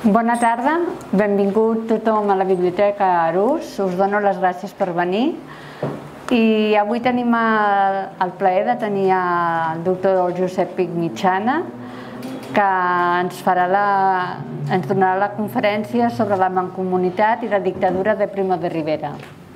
Bona tarda, benvingut tothom a la Biblioteca Arús. Us dono les gràcies per venir. I avui tenim el plaer de tenir el doctor Josep Pich Mitjana, que ens donarà la conferència sobre la Mancomunitat i la dictadura de Primo de Rivera.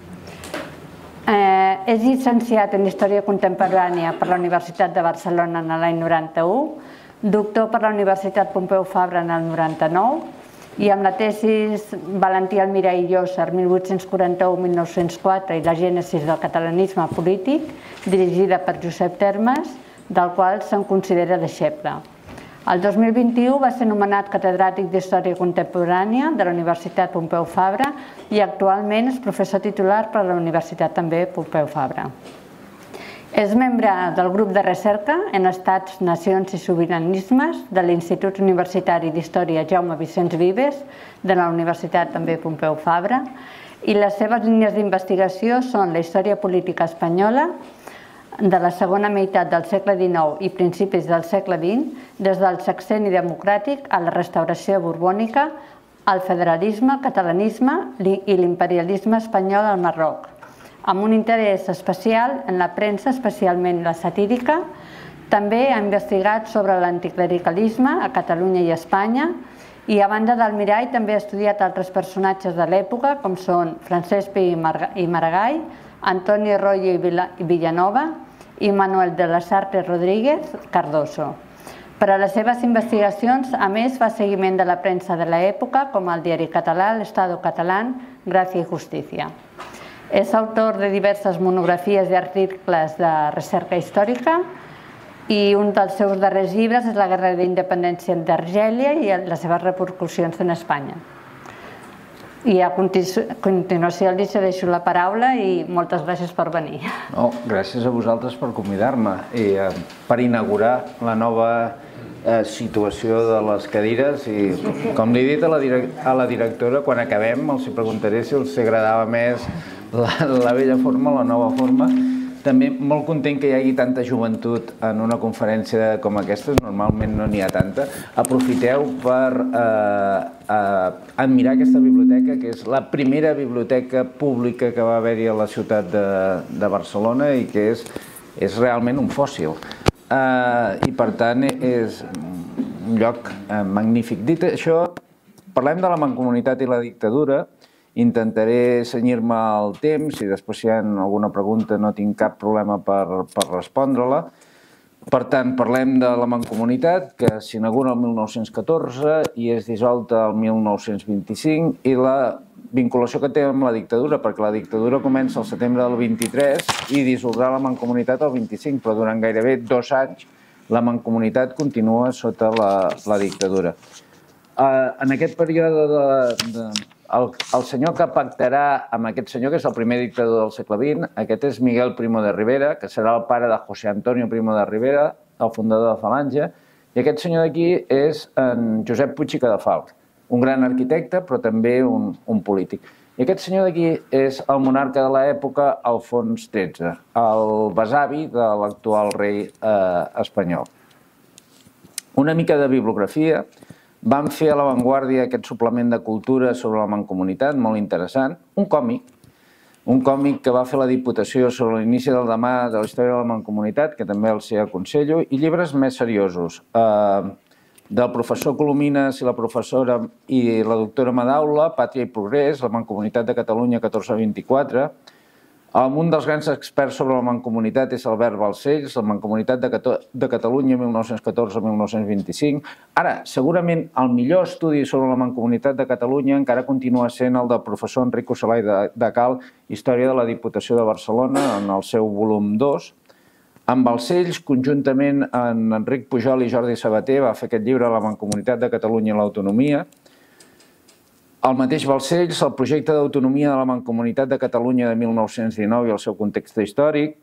És llicenciat en Història Contemporània per la Universitat de Barcelona en l'any 91, doctor per la Universitat Pompeu Fabra en el 99 i amb la tesi Valentí Almirall i Llosser 1841-1904 i la gènesis del catalanisme polític, dirigida per Josep Termes, del qual se'n considera deixeble. El 2021 va ser nomenat catedràtic d'Història Contemporània de la Universitat Pompeu Fabra i actualment és professor titular per a la Universitat també Pompeu Fabra. És membre del grup de recerca en Estats, Nacions i Sobiranismes de l'Institut Universitari d'Història Jaume Vicenç Vives de la Universitat també Pompeu Fabra i les seves línies d'investigació són la història política espanyola de la segona meitat del segle XIX i principis del segle XX, des del sexenni democràtic a la restauració borbònica, al federalisme, catalanisme i l'imperialisme espanyol al Marroc, amb un interès especial en la premsa, especialment la satírica. També ha investigat sobre l'anticlericalisme a Catalunya i Espanya i, a banda d'Almirall, també ha estudiat altres personatges de l'època, com són Francesc Pi i Maragall, Antonio Royo i Villanova i Manuel de Lasarte Rodríguez Cardoso. Per a les seves investigacions, a més, fa seguiment de la premsa de l'època, com el diari català, l'Estado Catalán, Gràcia i Justícia. És autor de diverses monografies i articles de recerca històrica i un dels seus darrers llibres és La guerra d'independència d'Argèlia i les seves repercussions en Espanya. I a continuació li cedeixo la paraula i moltes gràcies per venir. Gràcies a vosaltres per convidar-me i per inaugurar la nova situació de les cadires i, com li he dit a la directora, quan acabem els preguntaré si els agradava més la vella forma o la nova forma. També molt content que hi hagi tanta joventut en una conferència com aquesta, normalment no n'hi ha tanta. Aprofiteu per admirar aquesta biblioteca, que és la primera biblioteca pública que va haver-hi a la ciutat de Barcelona i que és realment un fòssil. I per tant és un lloc magnífic. Dit això, parlem de la Mancomunitat i la dictadura. Intentaré cenyir-me al temps i després si hi ha alguna pregunta no tinc cap problema per respondre-la. Per tant, parlem de la Mancomunitat, que s'inaugura el 1914 i és dissolta el 1925, i la vinculació que té amb la dictadura, perquè la dictadura comença el setembre del 23 i dissoldrà la Mancomunitat el 25, però durant gairebé 2 anys la Mancomunitat continua sota la dictadura. En aquest període el senyor que pactarà amb aquest senyor, que és el primer dictador del segle XX, aquest és Miguel Primo de Rivera, que serà el pare de José Antonio Primo de Rivera, el fundador de Falange, i aquest senyor d'aquí és en Josep Puig i Cadafalch, un gran arquitecte, però també un polític. I aquest senyor d'aquí és el monarca de l'època, Alfons XIII, el besavi de l'actual rei espanyol. Una mica de bibliografia. Vam fer a l'avantguàrdia aquest suplement de cultura sobre la Mancomunitat, molt interessant, un còmic que va fer la Diputació sobre l'inici del demà de la història de la Mancomunitat, que també els aconsello, i llibres més seriosos, del professor Colomines i la professora i la doctora Madaula, Pàtria i Progrés, la Mancomunitat de Catalunya 1424. Un dels grans experts sobre la Mancomunitat és Albert Balcells, la Mancomunitat de Catalunya 1914-1925. Ara, segurament el millor estudi sobre la Mancomunitat de Catalunya encara continua sent el del professor Enrico Salai de Cal, Història de la Diputació de Barcelona, en el seu volum 2. Amb Balcells, conjuntament amb Enric Pujol i Jordi Sabater, va fer aquest llibre, La Mancomunitat de Catalunya i l'Autonomia. El mateix Balcells, el projecte d'autonomia de la Mancomunitat de Catalunya de 1919 i el seu context històric.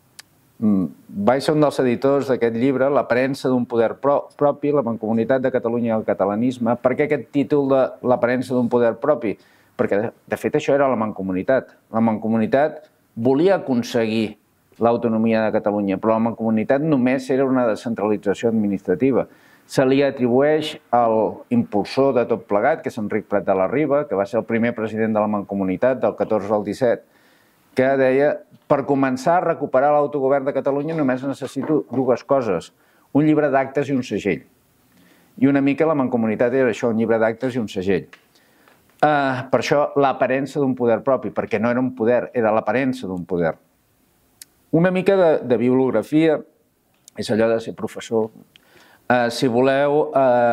Vaig ser un dels editors d'aquest llibre, L'aparença d'un poder propi, la Mancomunitat de Catalunya i el catalanisme. Per què aquest títol de L'aparença d'un poder propi? Perquè, de fet, això era la Mancomunitat. La Mancomunitat volia aconseguir l'autonomia de Catalunya, però la Mancomunitat només era una descentralització administrativa. se li atribueix al impulsor de tot plegat, que és Enric Prat de la Riba, que va ser el primer president de la Mancomunitat del 14 al 17, que deia: per començar a recuperar l'autogovern de Catalunya només necessito dues coses, un llibre d'actes i un segell. I una mica la Mancomunitat era això, un llibre d'actes i un segell. Per això l'aparença d'un poder propi, perquè no era un poder, era l'aparença d'un poder. Una mica de bibliografia, és allò de ser professor. Si voleu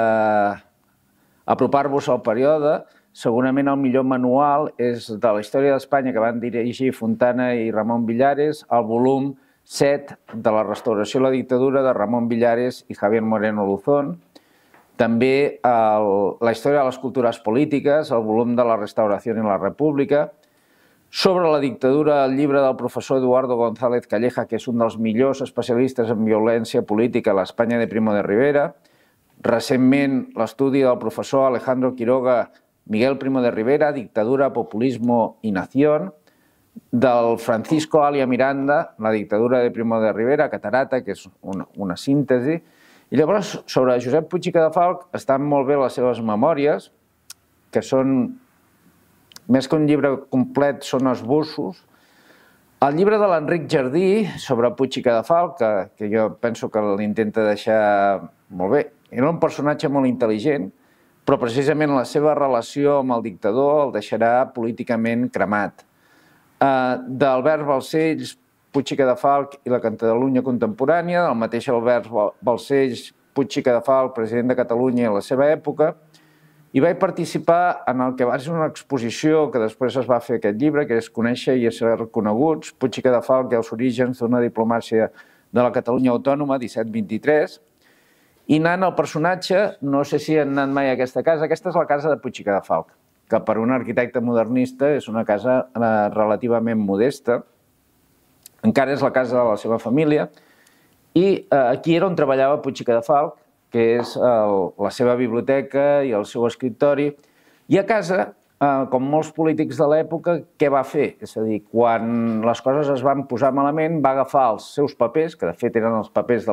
apropar-vos al període, segurament el millor manual és de la història d'Espanya que van dirigir Fontana i Ramon Villares, el volum 7 de la restauració i la dictadura de Ramon Villares i Javier Moreno Luzón. També la història de les cultures polítiques, el volum de la restauració i la república. Sobre la dictadura, el llibre del professor Eduardo González Calleja, que és un dels millors especialistes en violència política a l'Espanya de Primo de Rivera. Recentment, l'estudi del professor Alejandro Quiroga, Miguel Primo de Rivera, Dictadura, Populismo y Nación. Del Francisco Alia Miranda, La dictadura de Primo de Rivera, Catarata, que és una síntesi. I llavors, sobre Josep Puig i Cadafalch, estan molt bé les seves memòries, que són, més que un llibre complet, són esbossos. El llibre de l'Enric Jardí, sobre Puig i Cadafalch, que jo penso que l'intenta deixar molt bé. Era un personatge molt intel·ligent, però precisament la seva relació amb el dictador el deixarà políticament cremat. D'Albert Balcells, Puig i Cadafalch i la Catalunya contemporània, del mateix Albert Balcells, Puig i Cadafalch, president de Catalunya a la seva època, i vaig participar en el que va ser una exposició que després es va fer aquest llibre, que és Conèixer i Ésser Reconeguts, Puig i Cadafalch i els orígens d'una diplomàcia de la Catalunya autònoma, 1723, i anant al personatge, no sé si han anat mai a aquesta casa és la casa de Puig i Cadafalch, que per un arquitecte modernista és una casa relativament modesta, encara és la casa de la seva família, i aquí era on treballava Puig i Cadafalch, que és la seva biblioteca i el seu escriptori. I a casa, com molts polítics de l'època, què va fer? És a dir, quan les coses es van posar malament, va agafar els seus papers, que de fet eren els papers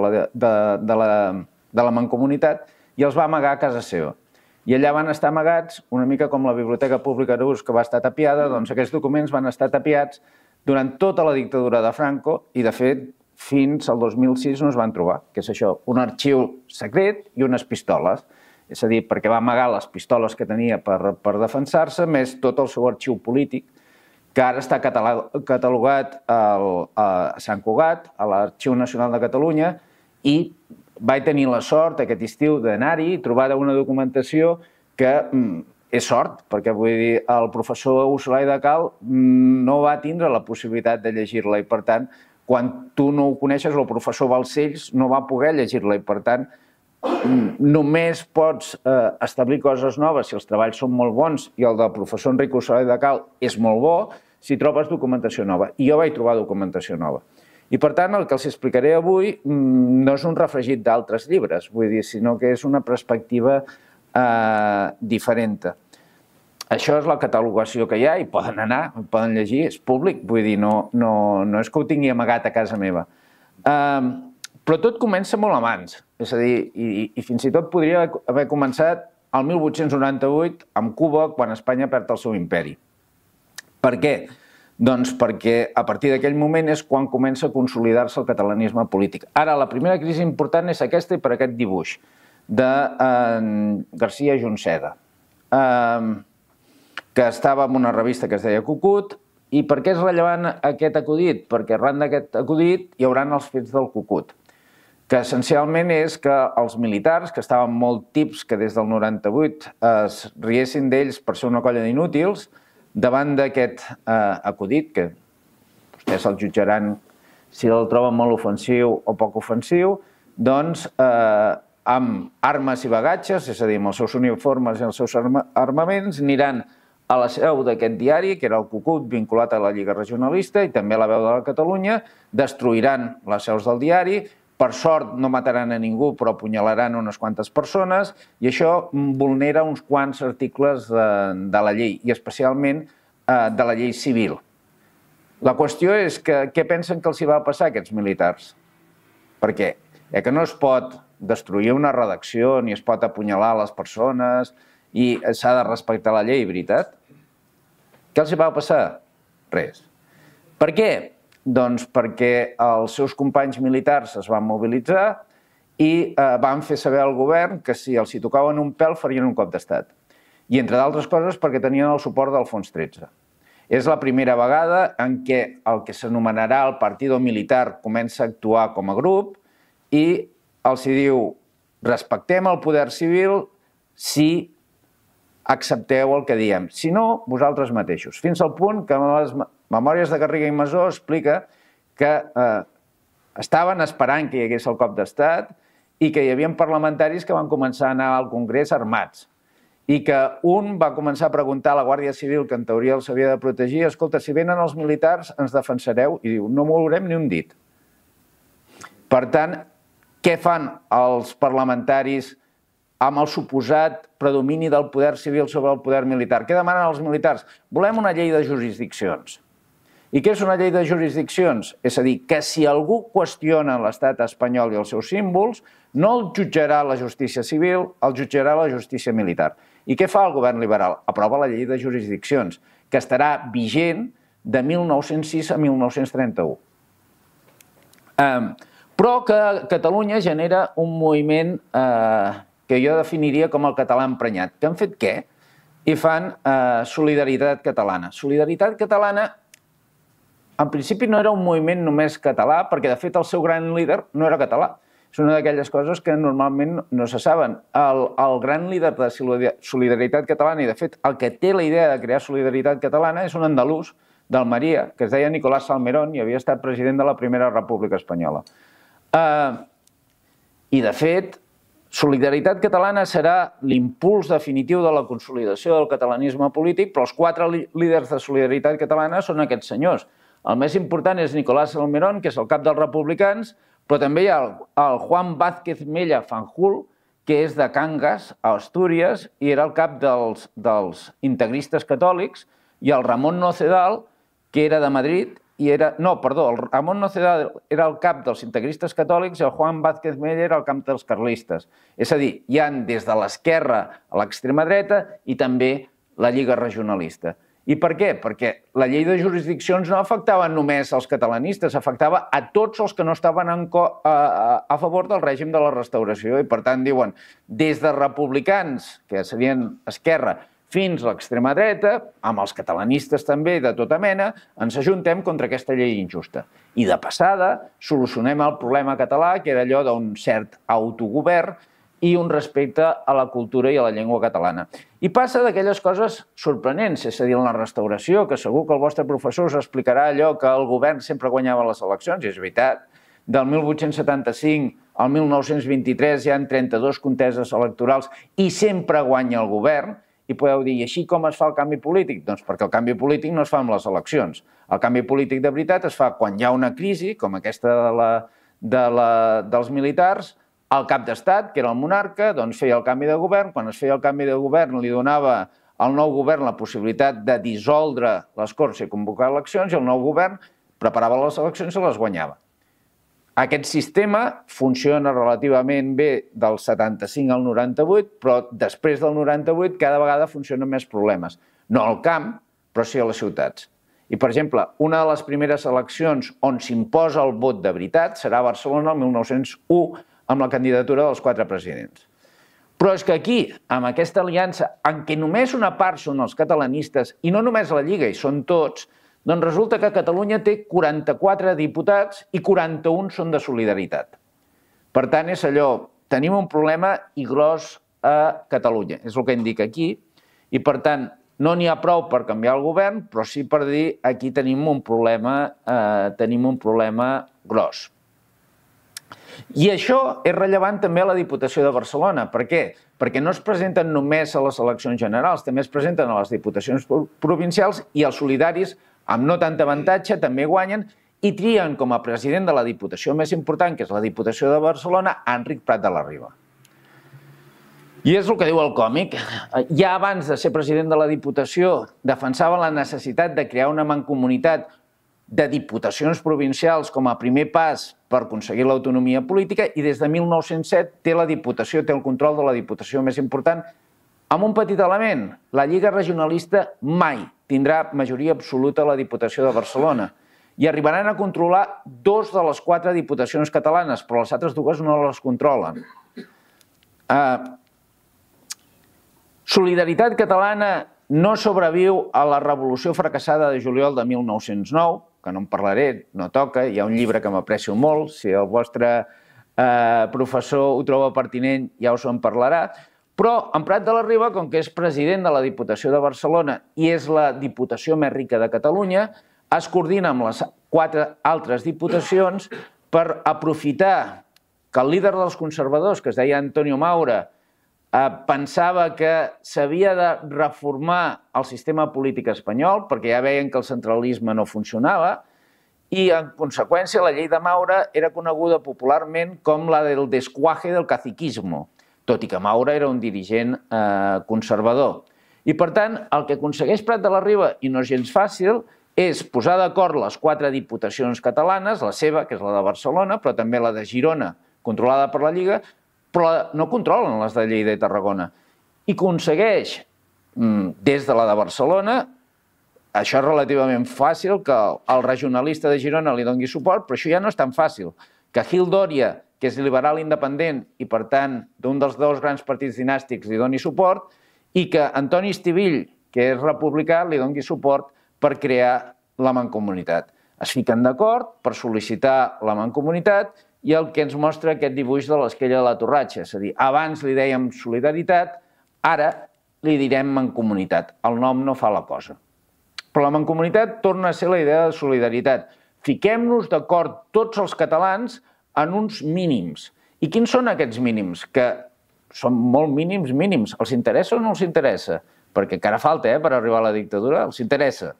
de la Mancomunitat, i els va amagar a casa seva. I allà van estar amagats, una mica com la Biblioteca Pública d'Arús, que va estar tapiada, doncs aquests documents van estar tapiats durant tota la dictadura de Franco i, de fet, fins al 2006 no es van trobar, que és això, un arxiu secret i unes pistoles. És a dir, perquè va amagar les pistoles que tenia per defensar-se, més tot el seu arxiu polític, que ara està catalogat a Sant Cugat, a l'Arxiu Nacional de Catalunya, i vaig tenir la sort aquest estiu d'anar-hi i trobar una documentació que és sort, perquè vull dir, el professor Usolai de Cal no va tindre la possibilitat de llegir-la i, per tant, quan tu no ho coneixes, el professor Balcells no va poder llegir-la i, per tant, només pots establir coses noves si els treballs són molt bons i el del professor Enric Usolai de Cal és molt bo si trobes documentació nova. I jo vaig trobar documentació nova. I, per tant, el que els explicaré avui no és un refregit d'altres llibres, vull dir, sinó que és una perspectiva diferent. Això és la catalogació que hi ha i poden anar, poden llegir, és públic, vull dir, no és que ho tingui amagat a casa meva. Però tot comença molt abans, és a dir, i fins i tot podria haver començat el 1898 amb Cuba, quan Espanya perd el seu imperi. Per què? Doncs perquè a partir d'aquell moment és quan comença a consolidar-se el catalanisme polític. Ara, la primera crisi important és aquesta i per aquest dibuix de García Junceda, que estava en una revista que es deia Cucut. I per què és rellevant aquest acudit? Perquè arran d'aquest acudit hi haurà els fets del Cucut, que essencialment és que els militars, que estaven molt tips que des del 98 es riessin d'ells per ser una colla d'inútils, davant d'aquest acudit, que vostès el jutjaran si el troben molt ofensiu o poc ofensiu, doncs amb armes i bagatges, és a dir, amb els seus uniformes i els seus armaments, aniran a la seu d'aquest diari, que era el Cucut, vinculat a la Lliga Regionalista i també a la Veu de la Catalunya, destruiran les seus del diari, per sort no mataran a ningú, però apunyalaran unes quantes persones, i això vulnera uns quants articles de la llei, i especialment de la llei civil. La qüestió és que què pensen que els hi va passar a aquests militars? Per què? Que no es pot destruir una redacció, ni es pot apunyalar les persones i s'ha de respectar la llei, veritat? Què els va passar? Res. Per què? Doncs perquè els seus companys militars es van mobilitzar i van fer saber al govern que si els hi tocaven un pèl farien un cop d'estat. I entre d'altres coses perquè tenien el suport d'Alfons XIII. És la primera vegada en què el que s'anomenarà el Partido Militar comença a actuar com a grup i els diu respectem el poder civil si accepteu el que diem. Si no, vosaltres mateixos. Fins al punt que les Memòries de Garriga i Masó explica que estaven esperant que hi hagués el cop d'estat i que hi havia parlamentaris que van començar a anar al Congrés armats i que un va començar a preguntar a la Guàrdia Civil, que en teoria els havia de protegir, escolta, si venen els militars ens defensareu? I diu, no mourem ni un dit. Per tant, què fan els parlamentaris amb el suposat predomini del poder civil sobre el poder militar? Què demanen els militars? Volem una llei de jurisdiccions. I què és una llei de jurisdiccions? És a dir, que si algú qüestiona l'estat espanyol i els seus símbols, no el jutjarà la justícia civil, el jutjarà la justícia militar. I què fa el govern liberal? Aprova la llei de jurisdiccions, que estarà vigent de 1906 a 1931. Però que Catalunya genera un moviment que jo definiria com el català emprenyat. Que han fet què? I fan Solidaritat Catalana. Solidaritat Catalana, en principi, no era un moviment només català, perquè, de fet, el seu gran líder no era català. És una d'aquelles coses que normalment no se saben. El gran líder de Solidaritat Catalana, i de fet, el que té la idea de crear Solidaritat Catalana és un andalús d'Almeria, que es deia Nicolás Salmerón i havia estat president de la Primera República Espanyola. I, de fet, Solidaritat Catalana serà l'impuls definitiu de la consolidació del catalanisme polític, però els 4 líders de Solidaritat Catalana són aquests senyors. El més important és Nicolás Salmerón, que és el cap dels republicans, però també hi ha el Juan Vázquez Mella Fanjul, que és de Cangas, a Astúries, i era el cap dels integristes catòlics, i el Ramon Nocedal, que era de Madrid, el Ramon Nocedal era el cap dels integristes catòlics i el Juan Vázquez Mella era el cap dels carlistes. És a dir, hi ha des de l'esquerra a l'extrema dreta i també la Lliga Regionalista. I per què? Perquè la llei de jurisdiccions no afectava només als catalanistes, afectava a tots els que no estaven a favor del règim de la restauració i, per tant, diuen, des de republicans, que serien esquerra, fins a l'extrema dreta, amb els catalanistes també de tota mena, ens ajuntem contra aquesta llei injusta. I de passada solucionem el problema català, que era allò d'un cert autogovern i un respecte a la cultura i a la llengua catalana. I passa d'aquelles coses sorprenents, és a dir, en la restauració, que segur que el vostre professor us explicarà allò que el govern sempre guanyava les eleccions, i és veritat. Del 1875 al 1923 hi ha 32 conteses electorals i sempre guanya el govern. I podeu dir, i així com es fa el canvi polític? Doncs perquè el canvi polític no es fa amb les eleccions. El canvi polític de veritat es fa quan hi ha una crisi, com aquesta dels militars, el cap d'estat, que era el monarca, doncs feia el canvi de govern. Quan es feia el canvi de govern li donava al nou govern la possibilitat de dissoldre les Corts i convocar eleccions i el nou govern preparava les eleccions i les guanyava. Aquest sistema funciona relativament bé del 75 al 98, però després del 98 cada vegada funcionen més problemes. No al camp, però sí a les ciutats. I, per exemple, una de les primeres eleccions on s'imposa el vot de veritat serà a Barcelona el 1901 amb la candidatura dels 4 presidents. Però és que aquí, amb aquesta aliança, en què només una part són els catalanistes, i no només la Lliga, i són tots, doncs resulta que Catalunya té 44 diputats i 41 són de Solidaritat. Per tant, és allò, tenim un problema i gros a Catalunya, és el que indica aquí, i per tant, no n'hi ha prou per canviar el govern, però sí per dir aquí tenim un problema gros. I això és rellevant també a la Diputació de Barcelona. Per què? Perquè no es presenten només a les eleccions generals, també es presenten a les diputacions provincials i els solidaris, amb no tant avantatge, també guanyen i trien com a president de la Diputació més important, que és la Diputació de Barcelona, Enric Prat de la Riba. I és el que diu el còmic. Ja abans de ser president de la Diputació defensava la necessitat de crear una mancomunitat de diputacions provincials com a primer pas per aconseguir l'autonomia política i des de 1907 té el control de la diputació més important amb un petit element. La Lliga Regionalista mai tindrà majoria absoluta a la Diputació de Barcelona i arribaran a controlar 2 de les 4 diputacions catalanes, però les altres 2 no les controlen. Solidaritat Catalana no sobreviu a la revolució fracassada de juliol de 1909, que no en parlaré, no toca, hi ha un llibre que m'aprecio molt, si el vostre professor ho troba pertinent ja us en parlarà, però en Prat de la Riba, com que és president de la Diputació de Barcelona i és la diputació més rica de Catalunya, es coordina amb les 4 altres diputacions per aprofitar que el líder dels conservadors, que es deia Antonio Maura, pensava que s'havia de reformar el sistema polític espanyol perquè ja veien que el centralisme no funcionava i, en conseqüència, la llei de Maura era coneguda popularment com la del descuaje del caciquismo, tot i que Maura era un dirigent conservador. I, per tant, el que aconsegueix Prat de la Riba, i no és gens fàcil, és posar d'acord les 4 diputacions catalanes, la seva, que és la de Barcelona, però també la de Girona, controlada per la Lliga, però no controlen les de Lleida i Tarragona. I aconsegueix, des de la de Barcelona, això és relativament fàcil, que el regionalista de Girona li doni suport, però això ja no és tan fàcil. Que Gil Doria, que és liberal independent i, per tant, d'un dels 2 grans partits dinàstics, li doni suport, i que Antoni Estivill, que és republicà, li doni suport per crear la Mancomunitat. Es fiquen d'acord per sol·licitar la Mancomunitat i el que ens mostra aquest dibuix de l'esquella de la Torratxa. És a dir, abans li dèiem solidaritat, ara li direm Mancomunitat. El nom no fa la cosa. Però la Mancomunitat torna a ser la idea de solidaritat. Fiquem-nos d'acord tots els catalans en uns mínims. I quins són aquests mínims? Que són molt mínims. Els interessa o no els interessa? Perquè encara falta per arribar a la dictadura. Els interessa.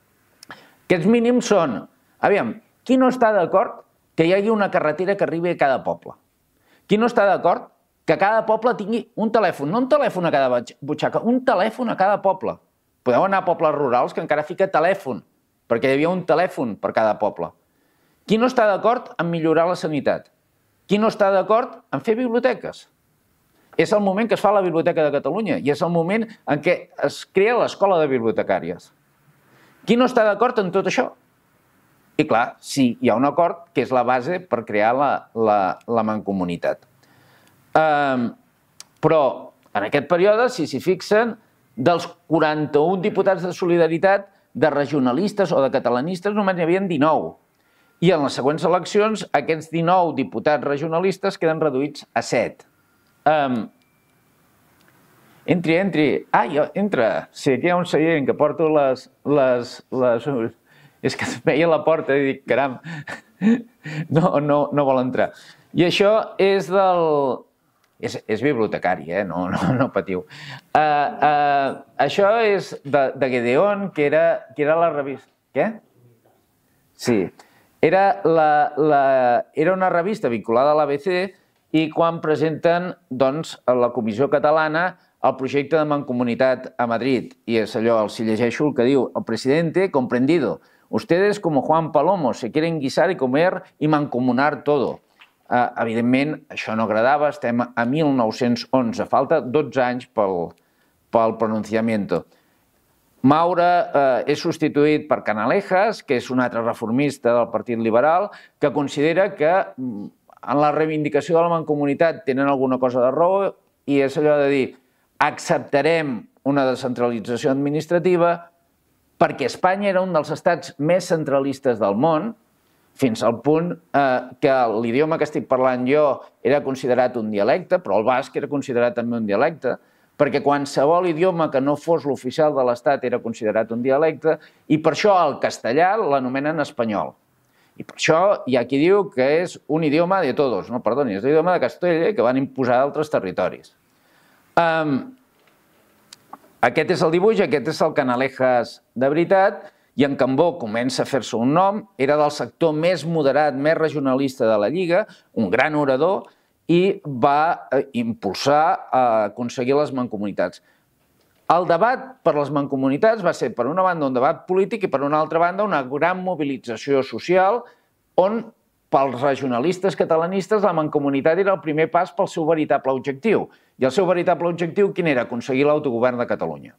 Aquests mínims són, aviam, qui no està d'acord que hi hagi una carretera que arribi a cada poble? Qui no està d'acord que cada poble tingui un telèfon? No un telèfon a cada butxaca, un telèfon a cada poble. Podeu anar a pobles rurals que encara fica telèfon, perquè hi havia un telèfon per cada poble. Qui no està d'acord en millorar la sanitat? Qui no està d'acord en fer biblioteques? És el moment que es fa la Biblioteca de Catalunya i és el moment en què es crea l'Escola de Bibliotecàries. Qui no està d'acord en tot això? I clar, sí, hi ha un acord que és la base per crear la Mancomunitat. Però en aquest període, si s'hi fixen, dels 41 diputats de Solidaritat, de regionalistes o de catalanistes, només n'hi havia 19. I en les següents eleccions, aquests 19 diputats regionalistes queden reduïts a 7. Entri. Entra. Sí, aquí hi ha un seient que porto les... És que veia la porta i dic, caram, no vol entrar. I això és del... És bibliotecari, no patiu. Això és de Gedeon, que era la revista... Què? Sí. Era una revista vinculada a l'ABC i quan presenten a la Comissió Catalana el projecte de Mancomunitat a Madrid. I és allò, els llegeixo el que diu, el presidente comprendido. Ustedes, como Juan Palomo, se quieren guisar y comer y mancomunar todo. Evidentment, això no agradava, estem a 1911, falta 12 anys pel pronunciamiento. Maura és substituït per Canalejas, que és un altre reformista del Partit Liberal, que considera que en la reivindicació de la Mancomunitat tenen alguna cosa de raó i és allò de dir acceptarem una descentralització administrativa perquè Espanya era un dels estats més centralistes del món, fins al punt que l'idioma que estic parlant jo era considerat un dialecte, però el basc era considerat també un dialecte, perquè qualsevol idioma que no fos l'oficial de l'Estat era considerat un dialecte, i per això el castellà l'anomenen espanyol. I per això hi ha qui diu que és un idioma de tots, no, perdoni, és l'idioma de Castella que van imposar d'altres territoris. Aquest és el dibuix, aquest és el Canalejas de veritat, i en Cambó comença a fer-se un nom, era del sector més moderat, més regionalista de la Lliga, un gran orador, i va impulsar a aconseguir les mancomunitats. El debat per les mancomunitats va ser, per una banda, un debat polític i, per una altra banda, una gran mobilització social on, pels regionalistes catalanistes, la mancomunitat era el primer pas pel seu veritable objectiu. I el seu veritable objectiu, quin era? Aconseguir l'autogovern de Catalunya.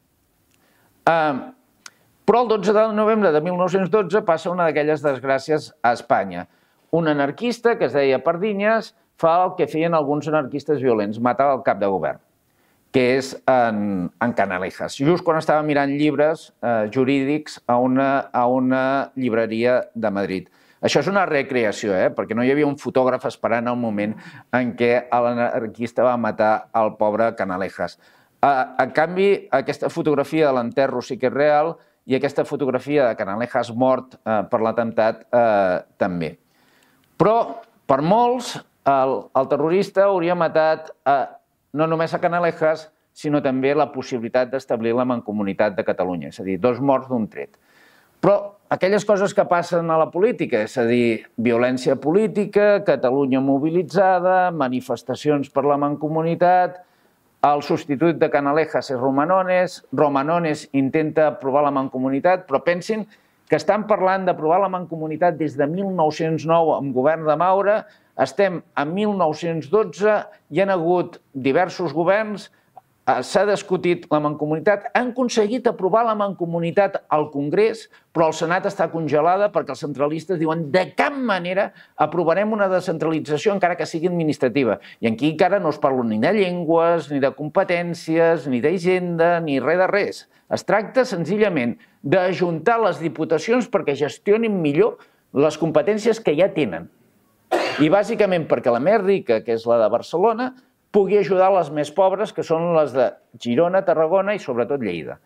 Però el 12 de novembre de 1912 passa una d'aquelles desgràcies a Espanya. Un anarquista, que es deia Pardinyes, fa el que feien alguns anarquistes violents, matar el cap de govern, que és en Canalejas, just quan estava mirant llibres jurídics a una llibreria de Madrid. Això és una recreació, perquè no hi havia un fotògraf esperant el moment en què l'anarquista va matar el pobre Canalejas. En canvi, aquesta fotografia de l'enterro sí que és real i aquesta fotografia de Canalejas mort per l'atemptat també. Però, per molts, el terrorista hauria matat no només a Canalejas, sinó també la possibilitat d'establir la Mancomunitat de Catalunya, és a dir, 2 morts d'un tret. Però aquelles coses que passen a la política, és a dir, violència política, Catalunya mobilitzada, manifestacions per la Mancomunitat, el substitut de Canalejas és Romanones, Romanones intenta aprovar la Mancomunitat, però pensin que estan parlant d'aprovar la Mancomunitat des de 1909 amb govern de Maura, estem en 1912, hi ha hagut diversos governs, s'ha discutit la Mancomunitat, han aconseguit aprovar la Mancomunitat al Congrés, però el Senat està congelada perquè els centralistes diuen de cap manera aprovarem una descentralització encara que sigui administrativa. I aquí encara no es parla ni de llengües, ni de competències, ni d'hisenda, ni res de res. Es tracta senzillament d'ajuntar les diputacions perquè gestionin millor les competències que ja tenen. I bàsicament perquè la més rica, que és la de Barcelona, pugui ajudar les més pobres, que són les de Girona, Tarragona i sobretot Lleida.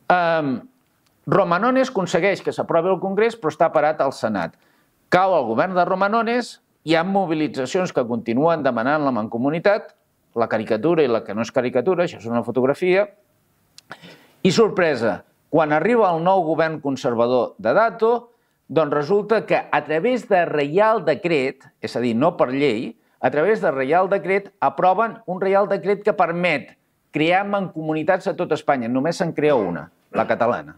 Romanones aconsegueix que s'aprovi al Congrés, però està parat al Senat. Cau el govern de Romanones, hi ha mobilitzacions que continuen demanant la Mancomunitat, la caricatura i la que no és caricatura, això és una fotografia, i sorpresa, quan arriba el nou govern conservador de Dato, doncs resulta que a través de Reial Decret, és a dir, no per llei, a través de Reial Decret aproven un Reial Decret que permet crear mancomunitats a tot Espanya. Només se'n crea una, la catalana.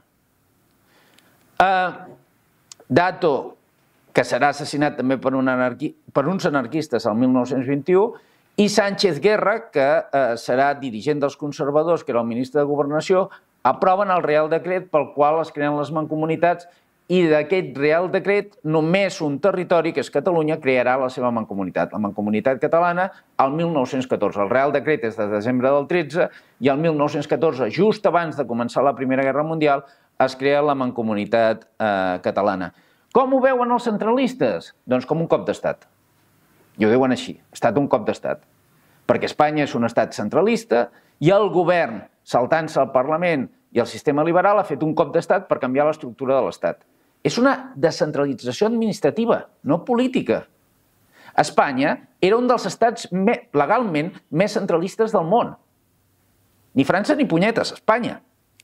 Dato, que serà assassinat també per uns anarquistes el 1921, i Sánchez Guerra, que serà dirigent dels conservadors, que era el ministre de Governació, aproven el Reial Decret pel qual es creen les mancomunitats i d'aquest Reial Decret només un territori, que és Catalunya, crearà la seva mancomunitat, la Mancomunitat Catalana, el 1914. El Reial Decret és de desembre del 13 i el 1914, just abans de començar la Primera Guerra Mundial, es crea la Mancomunitat Catalana. Com ho veuen els centralistes? Doncs com un cop d'estat. I ho diuen així, ha estat un cop d'estat. Perquè Espanya és un estat centralista i el govern, saltant-se al Parlament i el sistema liberal, ha fet un cop d'estat per canviar l'estructura de l'estat. És una descentralització administrativa, no política. Espanya era un dels estats legalment més centralistes del món. Ni França ni punyetes, Espanya.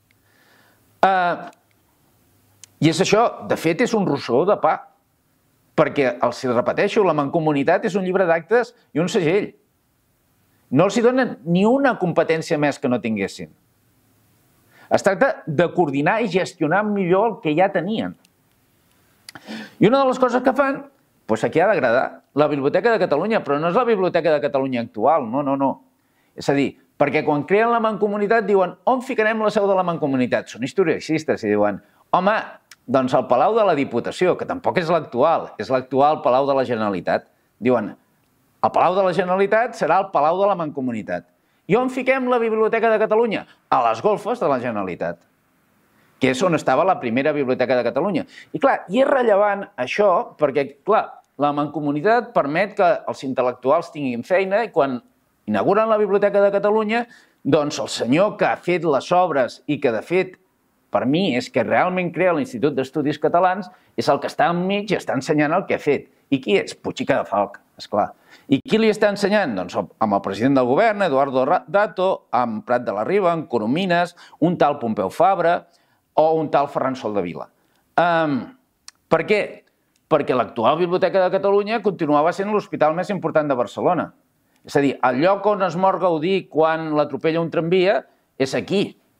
I és això, de fet, és un rossó de pa. Perquè, els repeteixo, la Mancomunitat és un llibre d'actes i un segell. No els donen ni una competència més que no tinguessin. Es tracta de coordinar i gestionar millor el que ja tenien. I una de les coses que fan, doncs aquí ha d'agradar, la Biblioteca de Catalunya, però no és la Biblioteca de Catalunya actual, no. És a dir, perquè quan creen la Mancomunitat diuen on ficarem la seu de la Mancomunitat? Són historicistes i diuen, home, doncs el Palau de la Diputació, que tampoc és l'actual, és l'actual Palau de la Generalitat. Diuen, el Palau de la Generalitat serà el Palau de la Mancomunitat. I on fiquem la Biblioteca de Catalunya? A les golfes de la Generalitat, que és on estava la primera Biblioteca de Catalunya. I clar, i és rellevant això perquè, clar, la Mancomunitat permet que els intel·lectuals tinguin feina i quan inauguren la Biblioteca de Catalunya, doncs el senyor que ha fet les obres i que, de fet, per mi és que realment crea l'Institut d'Estudis Catalans, és el que està enmig i està ensenyant el que ha fet. I qui és? Puig i Cadafalch, esclar. I qui li està ensenyant? Doncs amb el president del govern, Eduardo Dato, amb Prat de la Riba, amb Coromines, un tal Pompeu Fabra o un tal Ferran Soldevila. Per què? Perquè l'actual Biblioteca de Catalunya continuava sent l'hospital més important de Barcelona. És a dir, el lloc on es mor Gaudí quan l'atropella un tramvia és aquí.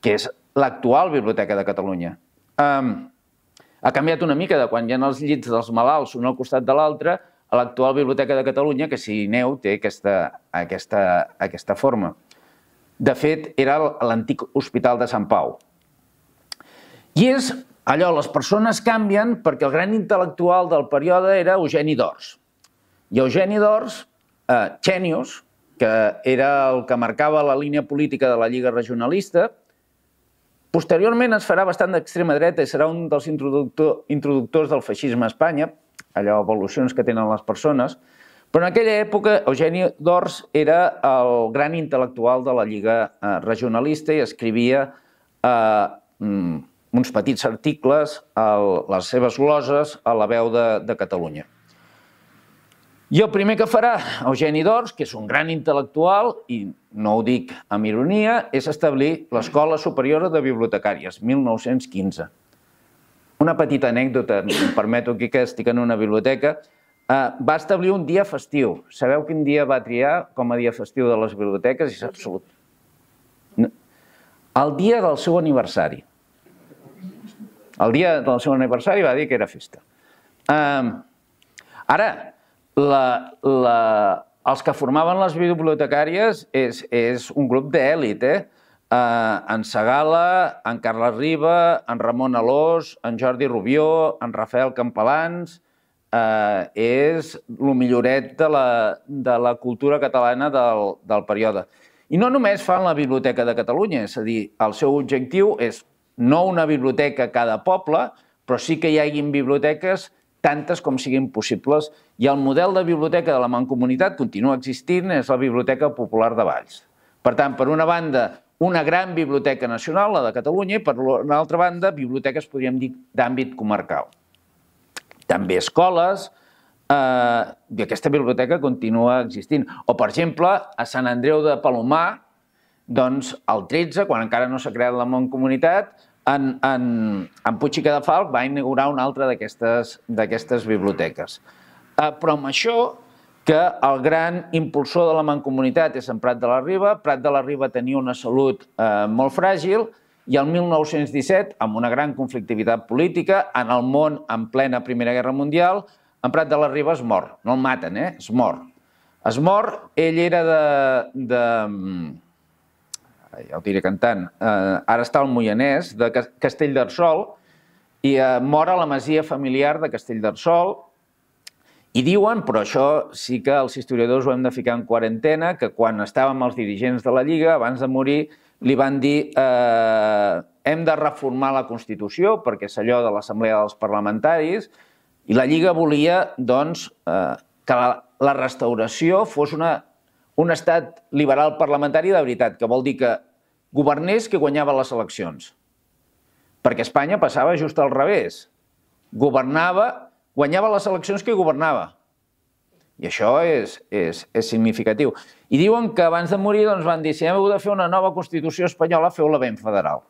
que és l'actual Biblioteca de Catalunya. Ha canviat una mica de quan hi ha els llits dels malalts un al costat de l'altre a l'actual Biblioteca de Catalunya, que si aneu té aquesta forma. De fet, era l'antic Hospital de Sant Pau. I és allò, les persones canvien perquè el gran intel·lectual del període era Eugeni d'Ors. I Eugeni d'Ors, Chenius, que era el que marcava la línia política de la Lliga Regionalista, posteriorment es farà bastant d'extrema dreta i serà un dels introductors del feixisme a Espanya, allò, evolucions que tenen les persones, però en aquella època Eugeni d'Ors era el gran intel·lectual de la Lliga Regionalista i escrivia uns petits articles a les seves gloses a La Veu de Catalunya. I el primer que farà Eugeni d'Ors, que és un gran intel·lectual, i no ho dic amb ironia, és establir l'Escola Superior de Bibliotecàries, 1915. Una petita anècdota, em permeto aquí que estic en una biblioteca, va establir un dia festiu. Sabeu quin dia va triar com a dia festiu de les biblioteques? És absolut. El dia del seu aniversari. El dia del seu aniversari va dir que era festa. Ara, els que formaven les bibliotecàries és un grup d'èlit, en Segala, en Carles Riba, en Ramon Alós, en Jordi Rubió, en Rafael Campalans, és el milloret de la cultura catalana del període. I no només fan la Biblioteca de Catalunya, és a dir, el seu objectiu és no una biblioteca a cada poble, però sí que hi hagin biblioteques tantes com siguin possibles, i el model de biblioteca de la Mancomunitat continua existint, és la Biblioteca Popular de Valls. Per tant, per una banda, una gran biblioteca nacional, la de Catalunya, i per una altra banda, biblioteques, podríem dir, d'àmbit comarcal. També escoles, i aquesta biblioteca continua existint. O, per exemple, a Sant Andreu de Palomar, doncs, el 13, quan encara no s'ha creat la Mancomunitat, en Puig i Cadafalch va inaugurar una altra d'aquestes biblioteques. Però amb això, que el gran impulsor de la Mancomunitat és en Prat de la Riba, Prat de la Riba tenia una salut molt fràgil, i el 1917, amb una gran conflictivitat política, en el món en plena Primera Guerra Mundial, en Prat de la Riba es mor. No el maten, es mor. Es mor, ell era ja ho diré cantant, ara està al Moianès, de Castellterçol, i mor a la masia familiar de Castellterçol, i diuen, però això sí que els historiadors ho hem de ficar en quarantena, que quan estàvem els dirigents de la Lliga, abans de morir, li van dir hem de reformar la Constitució, perquè és allò de l'Assemblea dels Parlamentaris, i la Lliga volia, doncs, que la restauració fos un estat liberal parlamentari de veritat, que vol dir que governés qui guanyava les eleccions. Perquè a Espanya passava just al revés. Guanyava les eleccions qui governava. I això és significatiu. I diuen que abans de morir van dir si hem de fer una nova Constitució espanyola, feu-la ben federal.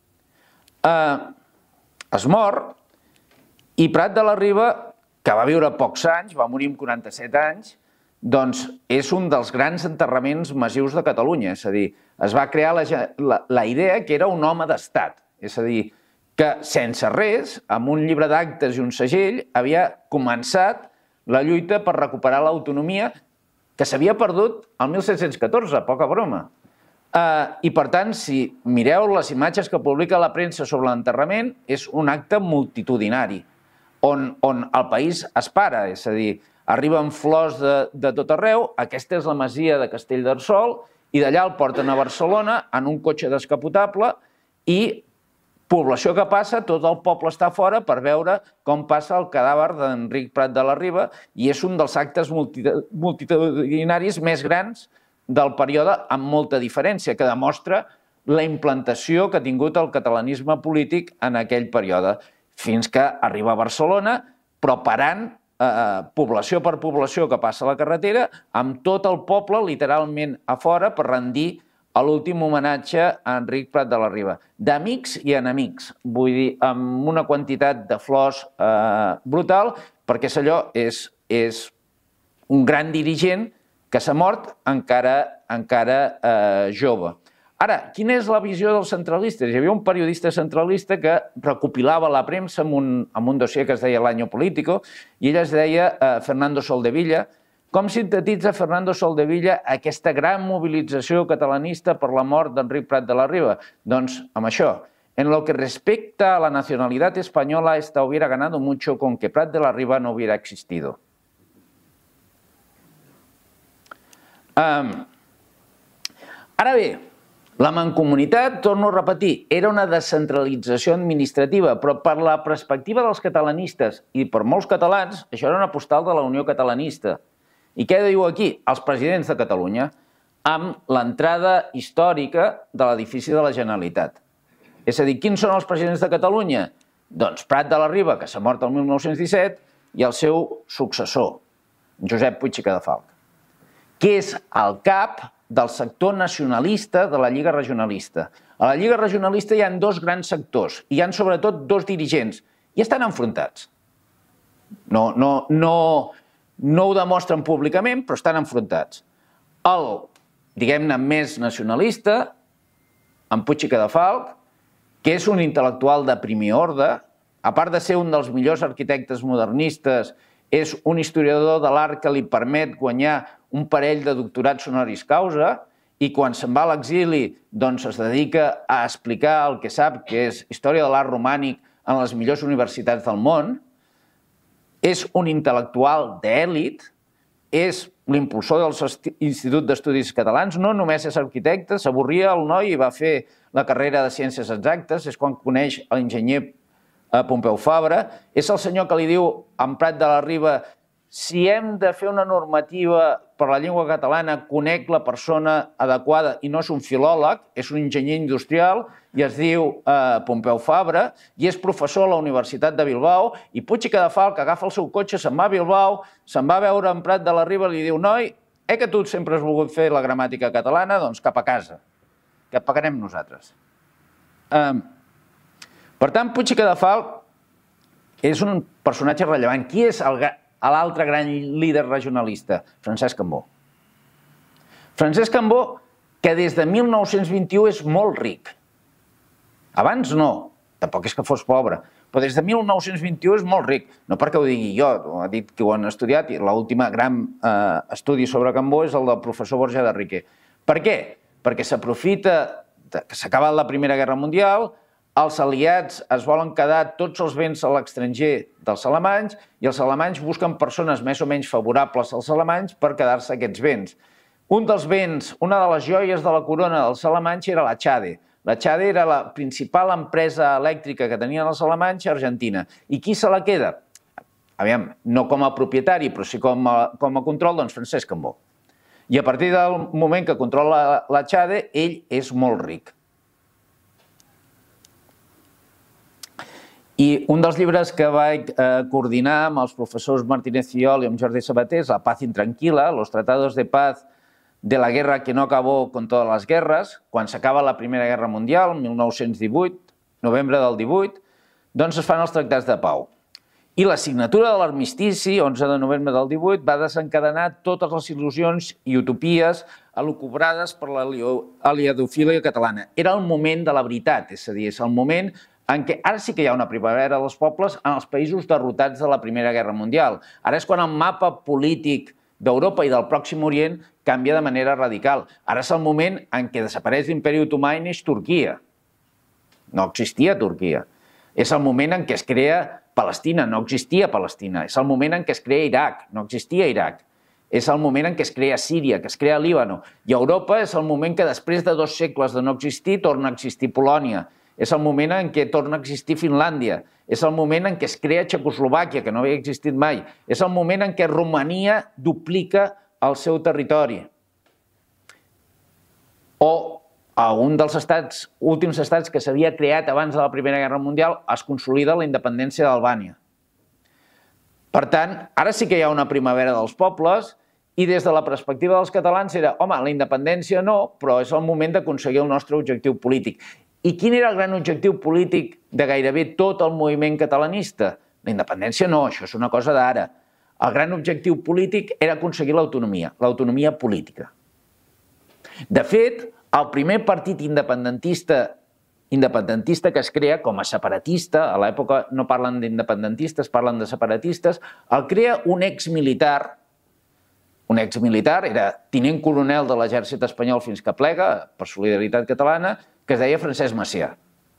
Es mor i Prat de la Riba, que va viure pocs anys, va morir amb 47 anys, doncs és un dels grans enterraments massius de Catalunya. És a dir, es va crear la idea que era un home d'estat. És a dir, que sense res, amb un llibre d'actes i un segell, havia començat la lluita per recuperar l'autonomia que s'havia perdut el 1714, poca broma. I per tant, si mireu les imatges que publica la premsa sobre l'enterrament, és un acte multitudinari, on el país es para, és a dir, arriben flors de tot arreu, aquesta és la masia de Castellterçol, i d'allà el porten a Barcelona en un cotxe descapotable i població que passa, tot el poble està fora per veure com passa el cadàver d'Enric Prat de la Riba i és un dels actes multitudinaris més grans del període amb molta diferència, que demostra la implantació que ha tingut el catalanisme polític en aquell període, fins que arriba a Barcelona, però parant població per població que passa a la carretera, amb tot el poble literalment a fora per rendir l'últim homenatge a Enric Prat de la Riba. D'amics i enemics, vull dir, amb una quantitat de flors brutal, perquè allò és un gran dirigent que s'ha mort encara jove. Ara, quina és la visió dels centralistes? Hi havia un periodista centralista que recopilava la premsa amb un dossier que es deia l'Año Político, i ell es deia Fernando Soldevilla. Com sintetitza Fernando Soldevilla aquesta gran mobilització catalanista per la mort d'Enric Prat de la Riba? Doncs amb això. En lo que respecta a la nacionalidad española, esta hubiera ganado mucho con que Prat de la Riba no hubiera existido. Ara bé, la mancomunitat, torno a repetir, era una descentralització administrativa, però per la perspectiva dels catalanistes i per molts catalans, això era una postal de la Unió Catalanista. I què diu aquí? Els presidents de Catalunya, amb l'entrada històrica de l'edifici de la Generalitat. És a dir, quins són els presidents de Catalunya? Doncs Prat de la Riba, que s'ha mort el 1917, i el seu successor, Josep Puig i Cadafalch, que és el cap del sector nacionalista de la Lliga Regionalista. A la Lliga Regionalista hi ha dos grans sectors, i hi ha sobretot dos dirigents, i estan enfrontats. No ho demostren públicament, però estan enfrontats. El, diguem-ne, més nacionalista, en Puig i Cadafalch, que és un intel·lectual de primer ordre, a part de ser un dels millors arquitectes modernistes, és un historiador de l'art que li permet guanyar un parell de doctorats honoris causa, i quan se'n va a l'exili doncs es dedica a explicar el que sap, que és història de l'art romànic en les millors universitats del món. És un intel·lectual d'èlit, és l'impulsor de l'Institut d'Estudis Catalans, no només és arquitecte, s'avorria el noi i va fer la carrera de Ciències Exactes, és quan coneix l'enginyer Pompeu Fabra, és el senyor que li diu a en Prat de la Riba: si hem de fer una normativa per la llengua catalana, conec la persona adequada, i no és un filòleg, és un enginyer industrial, i es diu Pompeu Fabra, i és professor a la Universitat de Bilbao, i Puig i Cadafalch agafa el seu cotxe, se'n va a Bilbao, se'n va a veure en Prat de la Riba i li diu: noi, que tu sempre has volgut fer la gramàtica catalana, doncs cap a casa, que et pagarem nosaltres. Per tant, Puig i Cadafalch és un personatge rellevant. Qui és l'altre gran líder regionalista? Francesc Cambó. Francesc Cambó, que des de 1921 és molt ric. Abans no, tampoc és que fos pobre, però des de 1921 és molt ric. No perquè ho digui jo, ho ha dit que ho han estudiat, i l'últim gran estudi sobre Cambó és el del professor Borja de Riquer. Per què? Perquè s'aprofita que s'ha acabat la Primera Guerra Mundial, els aliats es volen quedar tots els béns a l'estranger dels alemanys, i els alemanys busquen persones més o menys favorables als alemanys per quedar-se aquests béns. Un dels béns, una de les joies de la corona dels alemanys era la Chade. La Chade era la principal empresa elèctrica que tenien els alemanys a Argentina. I qui se la queda? Aviam, no com a propietari, però sí com a control, doncs Francesc Cambó. I a partir del moment que controla la Chade, ell és molt ric. I un dels llibres que vaig coordinar amb els professors Martínez Fiol i amb Jordi Sabater és La paz intranquila, los tratados de paz de la guerra que no acabó con todas las guerras, quan s'acaba la Primera Guerra Mundial, 1918, novembre del 18, doncs es fan els tractats de pau. I la signatura de l'armistici, 11 de novembre del 18, va desencadenar totes les il·lusions i utopies elucubrades per l'aliadofília catalana. Era el moment de la veritat, és a dir, és el moment en què ara sí que hi ha una primavera dels pobles en els països derrotats de la Primera Guerra Mundial. Ara és quan el mapa polític d'Europa i del Pròxim Orient canvia de manera radical. Ara és el moment en què desapareix l'Imperi Otomà i neix Turquia. No existia Turquia. És el moment en què es crea Palestina, no existia Palestina. És el moment en què es crea Iraq, no existia Iraq. És el moment en què es crea Síria, que es crea Líbano. I Europa és el moment que després de 2 segles de no existir torna a existir Polònia. És el moment en què torna a existir Finlàndia. És el moment en què es crea Txecoslovàquia, que no havia existit mai. És el moment en què Romania duplica el seu territori. O a un dels últims estats que s'havia creat abans de la Primera Guerra Mundial es consolida la independència d'Albània. Per tant, ara sí que hi ha una primavera dels pobles, i des de la perspectiva dels catalans era, home, la independència no, però és el moment d'aconseguir el nostre objectiu polític. I quin era el gran objectiu polític de gairebé tot el moviment catalanista? La independència no, això és una cosa d'ara. El gran objectiu polític era aconseguir l'autonomia política. De fet, el primer partit independentista que es crea com a separatista, a l'època no parlen d'independentistes, parlen de separatistes, el crea un exmilitar, era tinent coronel de l'exèrcit espanyol fins que plega, per Solidaritat Catalana, que es deia Francesc Macià.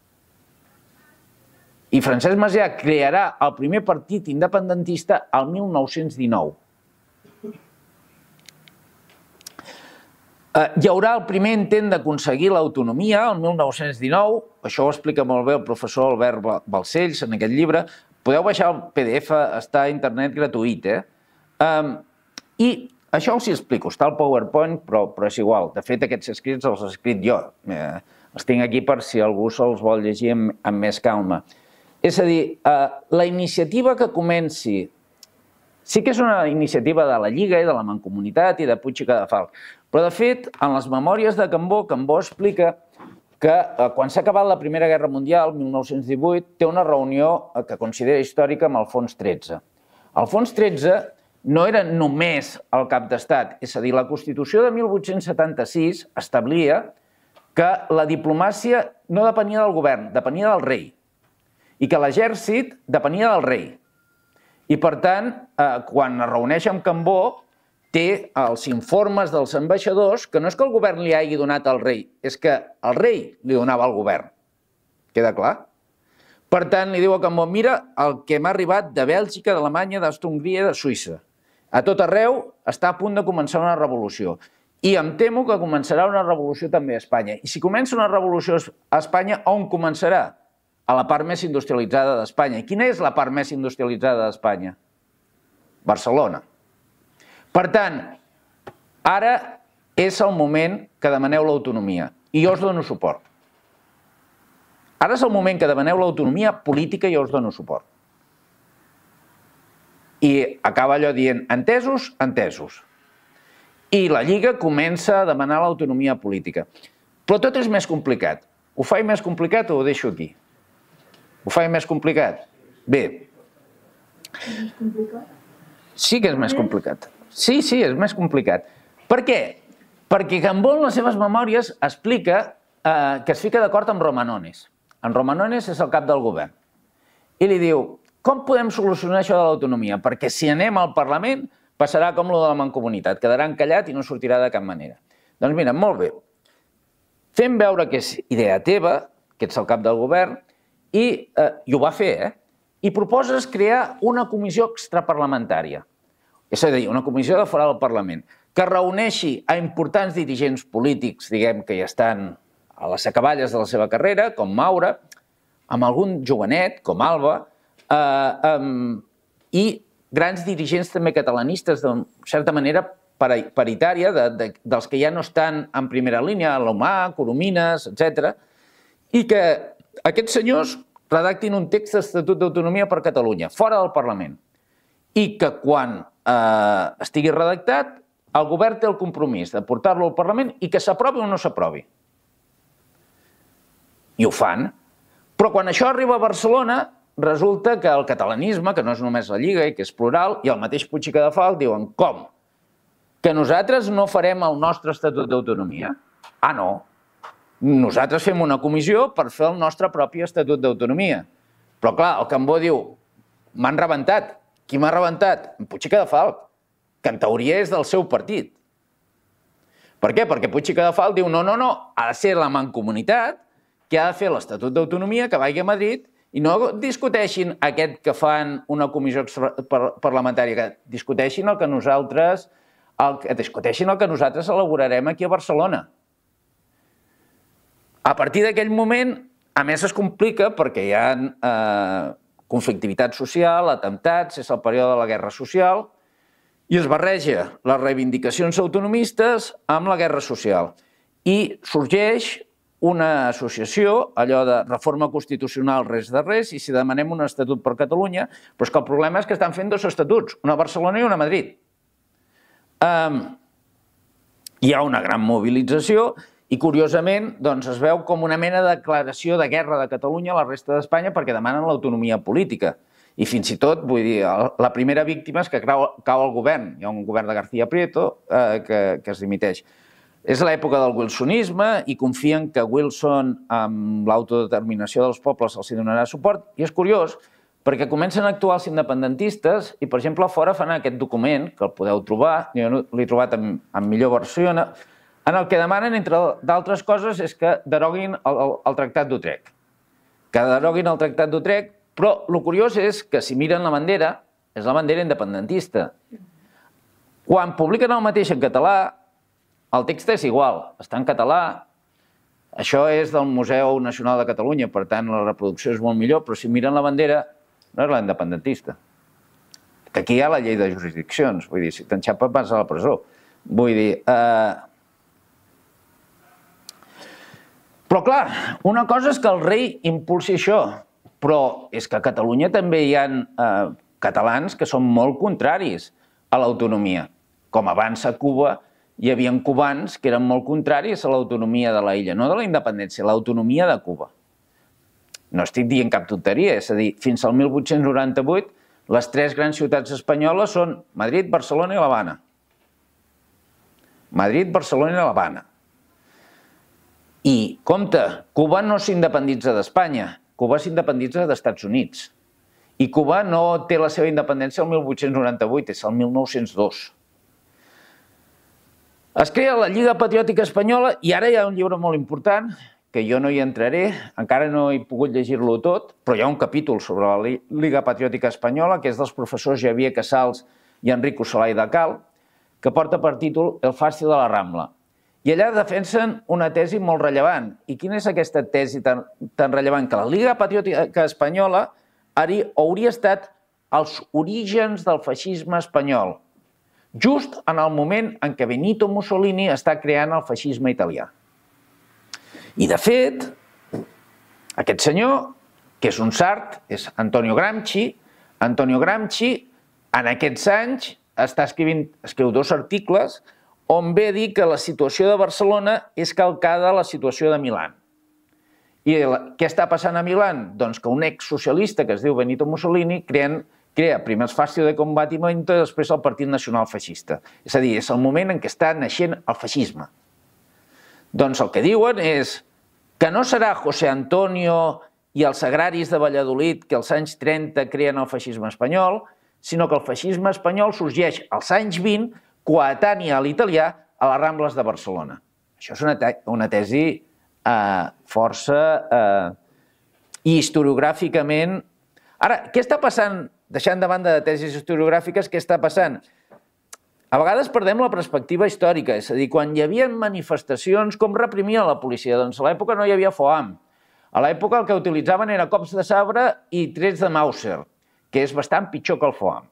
I Francesc Macià crearà el primer partit independentista el 1919. Hi haurà el primer intent d'aconseguir l'autonomia el 1919, això ho explica molt bé el professor Albert Balcells en aquest llibre. Podeu baixar el PDF, està a internet gratuït. I això us hi explico, està al PowerPoint, però és igual. De fet, aquests escrits els he escrit jo. Els tinc aquí per si algú se'ls vol llegir amb més calma. És a dir, la iniciativa que comenci sí que és una iniciativa de la Lliga i de la Mancomunitat i de Puig i Cadafalch, però de fet, en les memòries de Cambó explica que quan s'ha acabat la Primera Guerra Mundial, 1918, té una reunió que considera històrica amb el Fons 13. El Fons 13 no era només el cap d'estat, és a dir, la Constitució de 1876 establia que la diplomàcia no depenia del govern, depenia del rei, i que l'exèrcit depenia del rei. I, per tant, quan es reuneix amb Cambó, té els informes dels ambaixadors que no és que el govern li hagi donat al rei, és que el rei li donava al govern. Queda clar? Per tant, li diu a Cambó, mira el que m'ha arribat de Bèlgica, d'Alemanya, d'Àustria-Hongria i de Suïssa. A tot arreu està a punt de començar una revolució. I em temo que començarà una revolució també a Espanya. I si comença una revolució a Espanya, on començarà? A la part més industrialitzada d'Espanya. I quina és la part més industrialitzada d'Espanya? Barcelona. Per tant, ara és el moment que demaneu l'autonomia. I jo us dono suport. Ara és el moment que demaneu l'autonomia política i jo us dono suport. I acaba allò dient, entesos, entesos. I la Lliga comença a demanar l'autonomia política. Però tot és més complicat. Ho faig més complicat o ho deixo aquí? Ho faig més complicat? Bé. Sí que és més complicat. Sí, és més complicat. Per què? Perquè Cambó en les seves memòries explica que es fica d'acord amb Romanones. En Romanones és el cap del govern. I li diu, com podem solucionar això de l'autonomia? Perquè si anem al Parlament passarà com lo de la Mancomunitat, quedarà encallat i no sortirà de cap manera. Doncs mira, molt bé. Fem veure que és idea teva, que ets el cap del govern, i ho va fer, i proposes crear una comissió extraparlamentària. És a dir, una comissió de fora del Parlament, que reuneixi a importants dirigents polítics, diguem, que ja estan a les acaballes de la seva carrera, com Maura, amb algun jovenet, com Alba, i grans dirigents també catalanistes, de certa manera paritària, dels que ja no estan en primera línia, Alomar, Coromines, etc., i que aquests senyors redactin un text d'Estatut d'Autonomia per Catalunya, fora del Parlament, i que quan estigui redactat, el govern té el compromís de portar-lo al Parlament i que s'aprovi o no s'aprovi. I ho fan. Però quan això arriba a Barcelona, resulta que el catalanisme, que no és només la Lliga i que és plural, i el mateix Puig i Cadafalch diuen, com? Que nosaltres no farem el nostre Estatut d'Autonomia? Ah, no. Nosaltres fem una comissió per fer el nostre propi Estatut d'Autonomia. Però clar, el Cambó diu, m'han rebentat. Qui m'ha rebentat? En Puig i Cadafalch, que en teoria és del seu partit. Per què? Perquè Puig i Cadafalch diu, no, ha de ser la Mancomunitat que ha de fer l'Estatut d'Autonomia, que vagi a Madrid, i no discuteixin aquest que fan una comissió parlamentària, que discuteixin el que nosaltres elaborarem aquí a Barcelona. A partir d'aquell moment, a més es complica perquè hi ha conflictivitat social, atemptats, és el període de la guerra social, i es barreja les reivindicacions autonomistes amb la guerra social. I sorgeix una associació, allò de reforma constitucional res de res, i si demanem un estatut per Catalunya, però és que el problema és que estan fent dos estatuts, una a Barcelona i una a Madrid. Hi ha una gran mobilització i, curiosament, es veu com una mena de declaració de guerra de Catalunya a la resta d'Espanya perquè demanen l'autonomia política. I fins i tot, vull dir, la primera víctima és que cau el govern. Hi ha un govern de García Prieto que es dimiteix. És l'època del wilsonisme i confien que Wilson, amb l'autodeterminació dels pobles, els donarà suport. I és curiós, perquè comencen a actuar els independentistes i, per exemple, a fora fan aquest document, que el podeu trobar, jo l'he trobat en millor versió, en el que demanen, entre d'altres coses, és que deroguin el Tractat d'Utrecht. Que deroguin el Tractat d'Utrecht, però el curiós és que, si miren la bandera, és la bandera independentista. Quan publiquen el mateix en català, el text és igual, està en català, això és del Museu Nacional de Catalunya, per tant la reproducció és molt millor, però si miren la bandera no és la independentista. Que aquí hi ha la llei de jurisdiccions, vull dir, si t'enxapes vas a la presó. Vull dir... Però clar, una cosa és que el rei impulsi això, però és que a Catalunya també hi ha catalans que són molt contraris a l'autonomia. Com abans a Cuba hi havia cubans que eren molt contraris a l'autonomia de l'illa, no de la independència, l'autonomia de Cuba. No estic dient cap tonteria, és a dir, fins al 1898 les tres grans ciutats espanyoles són Madrid, Barcelona i l'Havana. Madrid, Barcelona i l'Havana. I, compte, Cuba no s'independitza d'Espanya, Cuba s'independitza dels Estats Units. I Cuba no té la seva independència el 1898, és el 1902. Es crea la Lliga Patriòtica Espanyola i ara hi ha un llibre molt important, que jo no hi entraré, encara no he pogut llegir-lo tot, però hi ha un capítol sobre la Lliga Patriòtica Espanyola, que és dels professors Xavier Casals i Enrico Solà i de Cal, que porta per títol El fasci de la Rambla. I allà defensen una tesi molt rellevant. I quina és aquesta tesi tan rellevant? Que la Lliga Patriòtica Espanyola hauria estat els orígens del feixisme espanyol, just en el moment en què Benito Mussolini està creant el feixisme italià. I, de fet, aquest senyor, que és un sard, és Antonio Gramsci. Antonio Gramsci, en aquests anys, escriu 2 articles on ve a dir que la situació de Barcelona és calcada a la situació de Milà. I què està passant a Milà? Doncs que un exsocialista que es diu Benito Mussolini crea primer el Fascio de Combattimento i després el Partit Nacional Feixista. És a dir, és el moment en què està naixent el feixisme. Doncs el que diuen és que no serà José Antonio i els agraris de Valladolid que als anys 30 creen el feixisme espanyol, sinó que el feixisme espanyol sorgeix als anys 20, coetani a l'italià, a les Rambles de Barcelona. Això és una tesi força historiogràficament... Ara, què està passant? Deixant de banda de tesis historiogràfiques, què està passant? A vegades perdem la perspectiva històrica, és a dir, quan hi havia manifestacions, com reprimia la policia? Doncs a l'època no hi havia FOAM. A l'època el que utilitzaven era cops de sabre i trets de Mauser, que és bastant pitjor que el FOAM.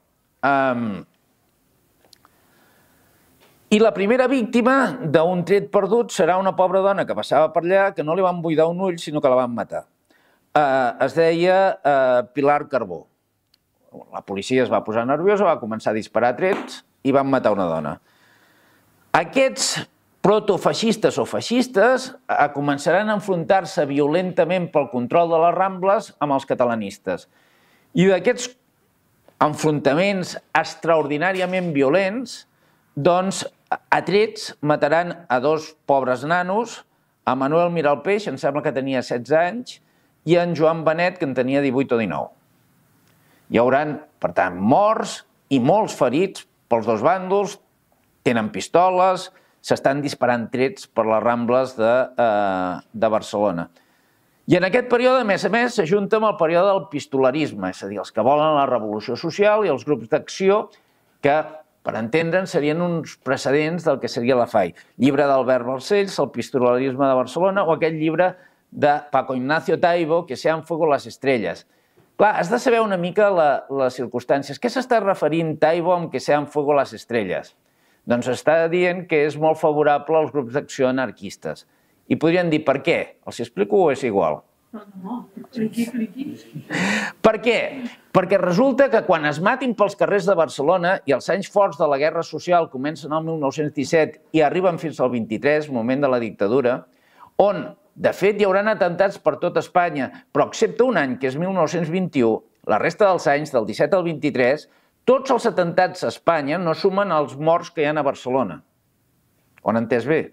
I la primera víctima d'un tret perdut serà una pobra dona que passava per allà, que no li van buidar un ull, sinó que la van matar. Es deia Pilar Carbó. La policia es va posar nerviosa, va començar a disparar trets i van matar una dona. Aquests protofeixistes o feixistes començaran a enfrontar-se violentament pel control de les Rambles amb els catalanistes. I d'aquests enfrontaments extraordinàriament violents, doncs a trets mataran a 2 pobres nanos, a Manuel Miralpeix, em sembla que tenia 16 anys, i en Joan Benet, que en tenia 18 o 19. Hi haurà, per tant, morts i molts ferits pels 2 bàndols, tenen pistoles, s'estan disparant trets per les Rambles de Barcelona. I en aquest període, a més, s'ajunta amb el període del pistolarisme, és a dir, els que volen la revolució social i els grups d'acció que, per entendre'n, serien uns precedents del que seria la FAI. Llibre d'Albert Balcells, El pistolarisme de Barcelona, o aquest llibre de Paco Ignacio Taibo, Que sean fuego las estrellas. Clar, has de saber una mica les circumstàncies. Què s'està referint Taibo amb Que sean fuego las estrellas? Doncs està dient que és molt favorable als grups d'acció anarquistes. I podrien dir, per què? Els explico o és igual? No, expliqui. Per què? Perquè resulta que quan es matin pels carrers de Barcelona i els anys forts de la guerra social comencen el 1917 i arriben fins al 23, moment de la dictadura, on, de fet, hi haurà atentats per tot Espanya, però excepte un any, que és 1921, la resta dels anys, del 17 al 23, tots els atentats a Espanya no sumen els morts que hi ha a Barcelona. Ho han entès bé?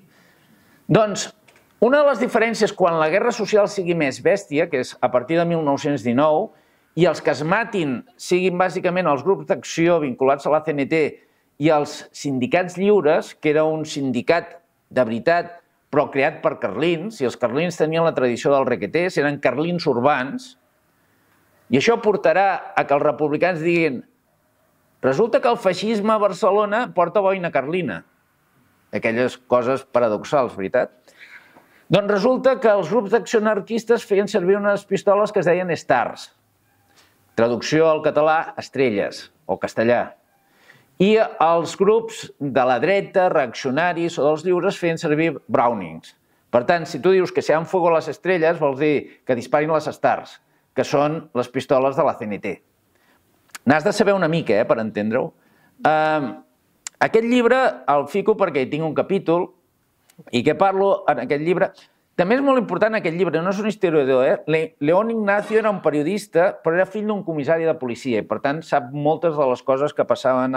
Doncs, una de les diferències quan la guerra social sigui més bèstia, que és a partir de 1919, i els que es matin siguin bàsicament els grups d'acció vinculats a la CNT i els sindicats lliures, que era un sindicat de veritat, però creat per carlins, i els carlins tenien la tradició dels requeters, eren carlins urbans, i això portarà a que els republicans diguin resulta que el feixisme a Barcelona porta boina carlina. Aquelles coses paradoxals, veritat? Doncs resulta que els grups d'acció anarquistes feien servir unes pistoles que es deien Stars. Traducció al català, estrelles, o castellà. I els grups de la dreta, reaccionaris o dels lliures feien servir Brownings. Per tant, si tu dius que sean fuego les estrelles, vols dir que disparin les Stars, que són les pistoles de la CNT. N'has de saber una mica, per entendre-ho. Aquest llibre el fico perquè hi tinc un capítol i què parlo en aquest llibre. També és molt important aquest llibre, no és un historiador. León Ignacio era un periodista, però era fill d'un comissari de policia i, per tant, sap moltes de les coses que passaven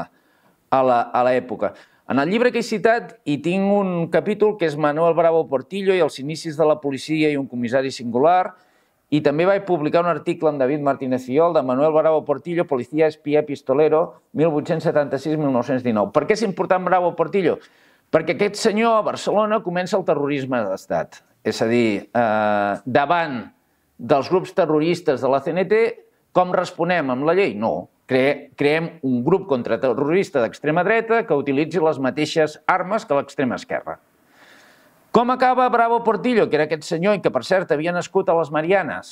a l'època. En el llibre que he citat hi tinc un capítol que és Manuel Bravo Portillo i els inicis de la policia i un comissari singular, i també vaig publicar un article amb David Martínez Fiol de Manuel Bravo Portillo, Policía, Espía, Pistolero, 1876-1919. Per què és important Bravo Portillo? Perquè aquest senyor a Barcelona comença el terrorisme d'estat. És a dir, davant dels grups terroristes de la CNT, com responem amb la llei? No. Creem un grup contraterrorista d'extrema dreta que utilitzi les mateixes armes que l'extrema esquerra. Com acaba Bravo Portillo, que era aquest senyor i que, per cert, havia nascut a les Marianes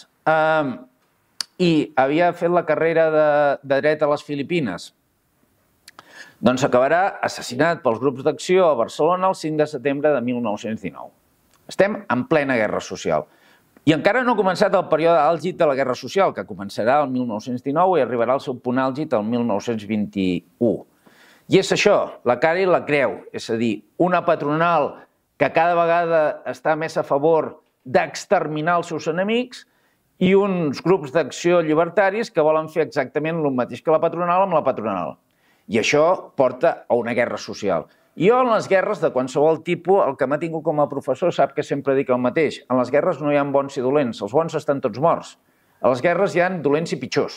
i havia fet la carrera de dret a les Filipines? Doncs acabarà assassinat pels grups d'acció a Barcelona el 5 de setembre de 1919. Estem en plena guerra social. I encara no ha començat el període àlgid de la guerra social, que començarà el 1919 i arribarà al seu punt àlgid el 1921. I és això, la cara i la creu, és a dir, una patronal que cada vegada està més a favor d'exterminar els seus enemics i uns grups d'acció llibertaris que volen fer exactament el mateix que la patronal amb la patronal. I això porta a una guerra social. Jo en les guerres de qualsevol tipus, el que m'ha tingut com a professor sap que sempre dic el mateix. En les guerres no hi ha bons i dolents, els bons estan tots morts. A les guerres hi ha dolents i pitjors.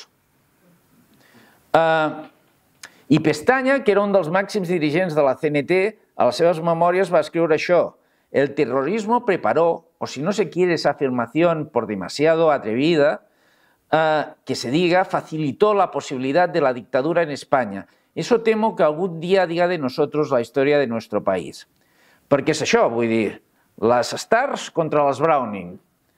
I Pestaña, que era un dels màxims dirigents de la CNT, a les seves memòries va escriure això: el terrorismo preparó, o si no se quiere esa afirmación por demasiado atrevida, que se diga, facilitó la posibilidad de la dictadura en España. Eso temo que algún día diga de nosotros la historia de nuestro país. Perquè és això, vull dir, les Stars contra les Browning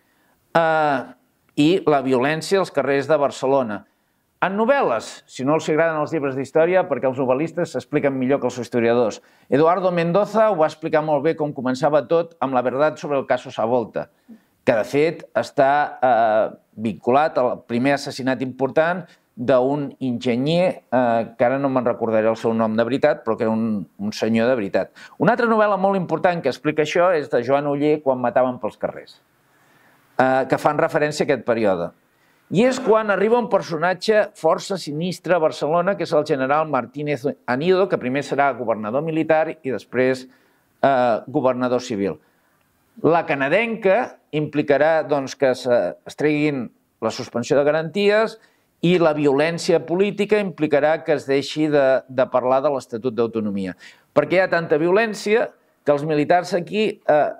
i la violència als carrers de Barcelona. En novel·les, si no els agraden els llibres d'història, perquè els novel·listes s'expliquen millor que els historiadors. Eduardo Mendoza ho va explicar molt bé com començava tot amb La verdad sobre el caso Savolta, que de fet està vinculat al primer assassinat important d'un enginyer, que ara no me'n recordaré el seu nom de veritat, però que era un senyor de veritat. Una altra novel·la molt important que explica això és de Joan Oller, Quan mataven pels carrers, que fan referència a aquest període. I és quan arriba un personatge força sinistre a Barcelona, que és el general Martínez Anido, que primer serà governador militar i després governador civil. La canadenca implicarà que es treguin la suspensió de garanties i la violència política implicarà que es deixi de parlar de l'Estatut d'Autonomia. Perquè hi ha tanta violència que els militars aquí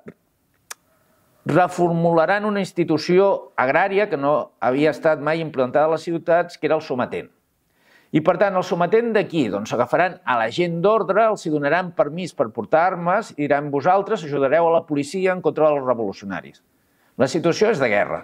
reformularan una institució agrària que no havia estat mai implantada a les ciutats, que era el sometent. I per tant, el sometent d'aquí, doncs agafaran a la gent d'ordre, els donaran permís per portar armes i diran vosaltres ajudareu a la policia en contra dels revolucionaris. La situació és de guerra.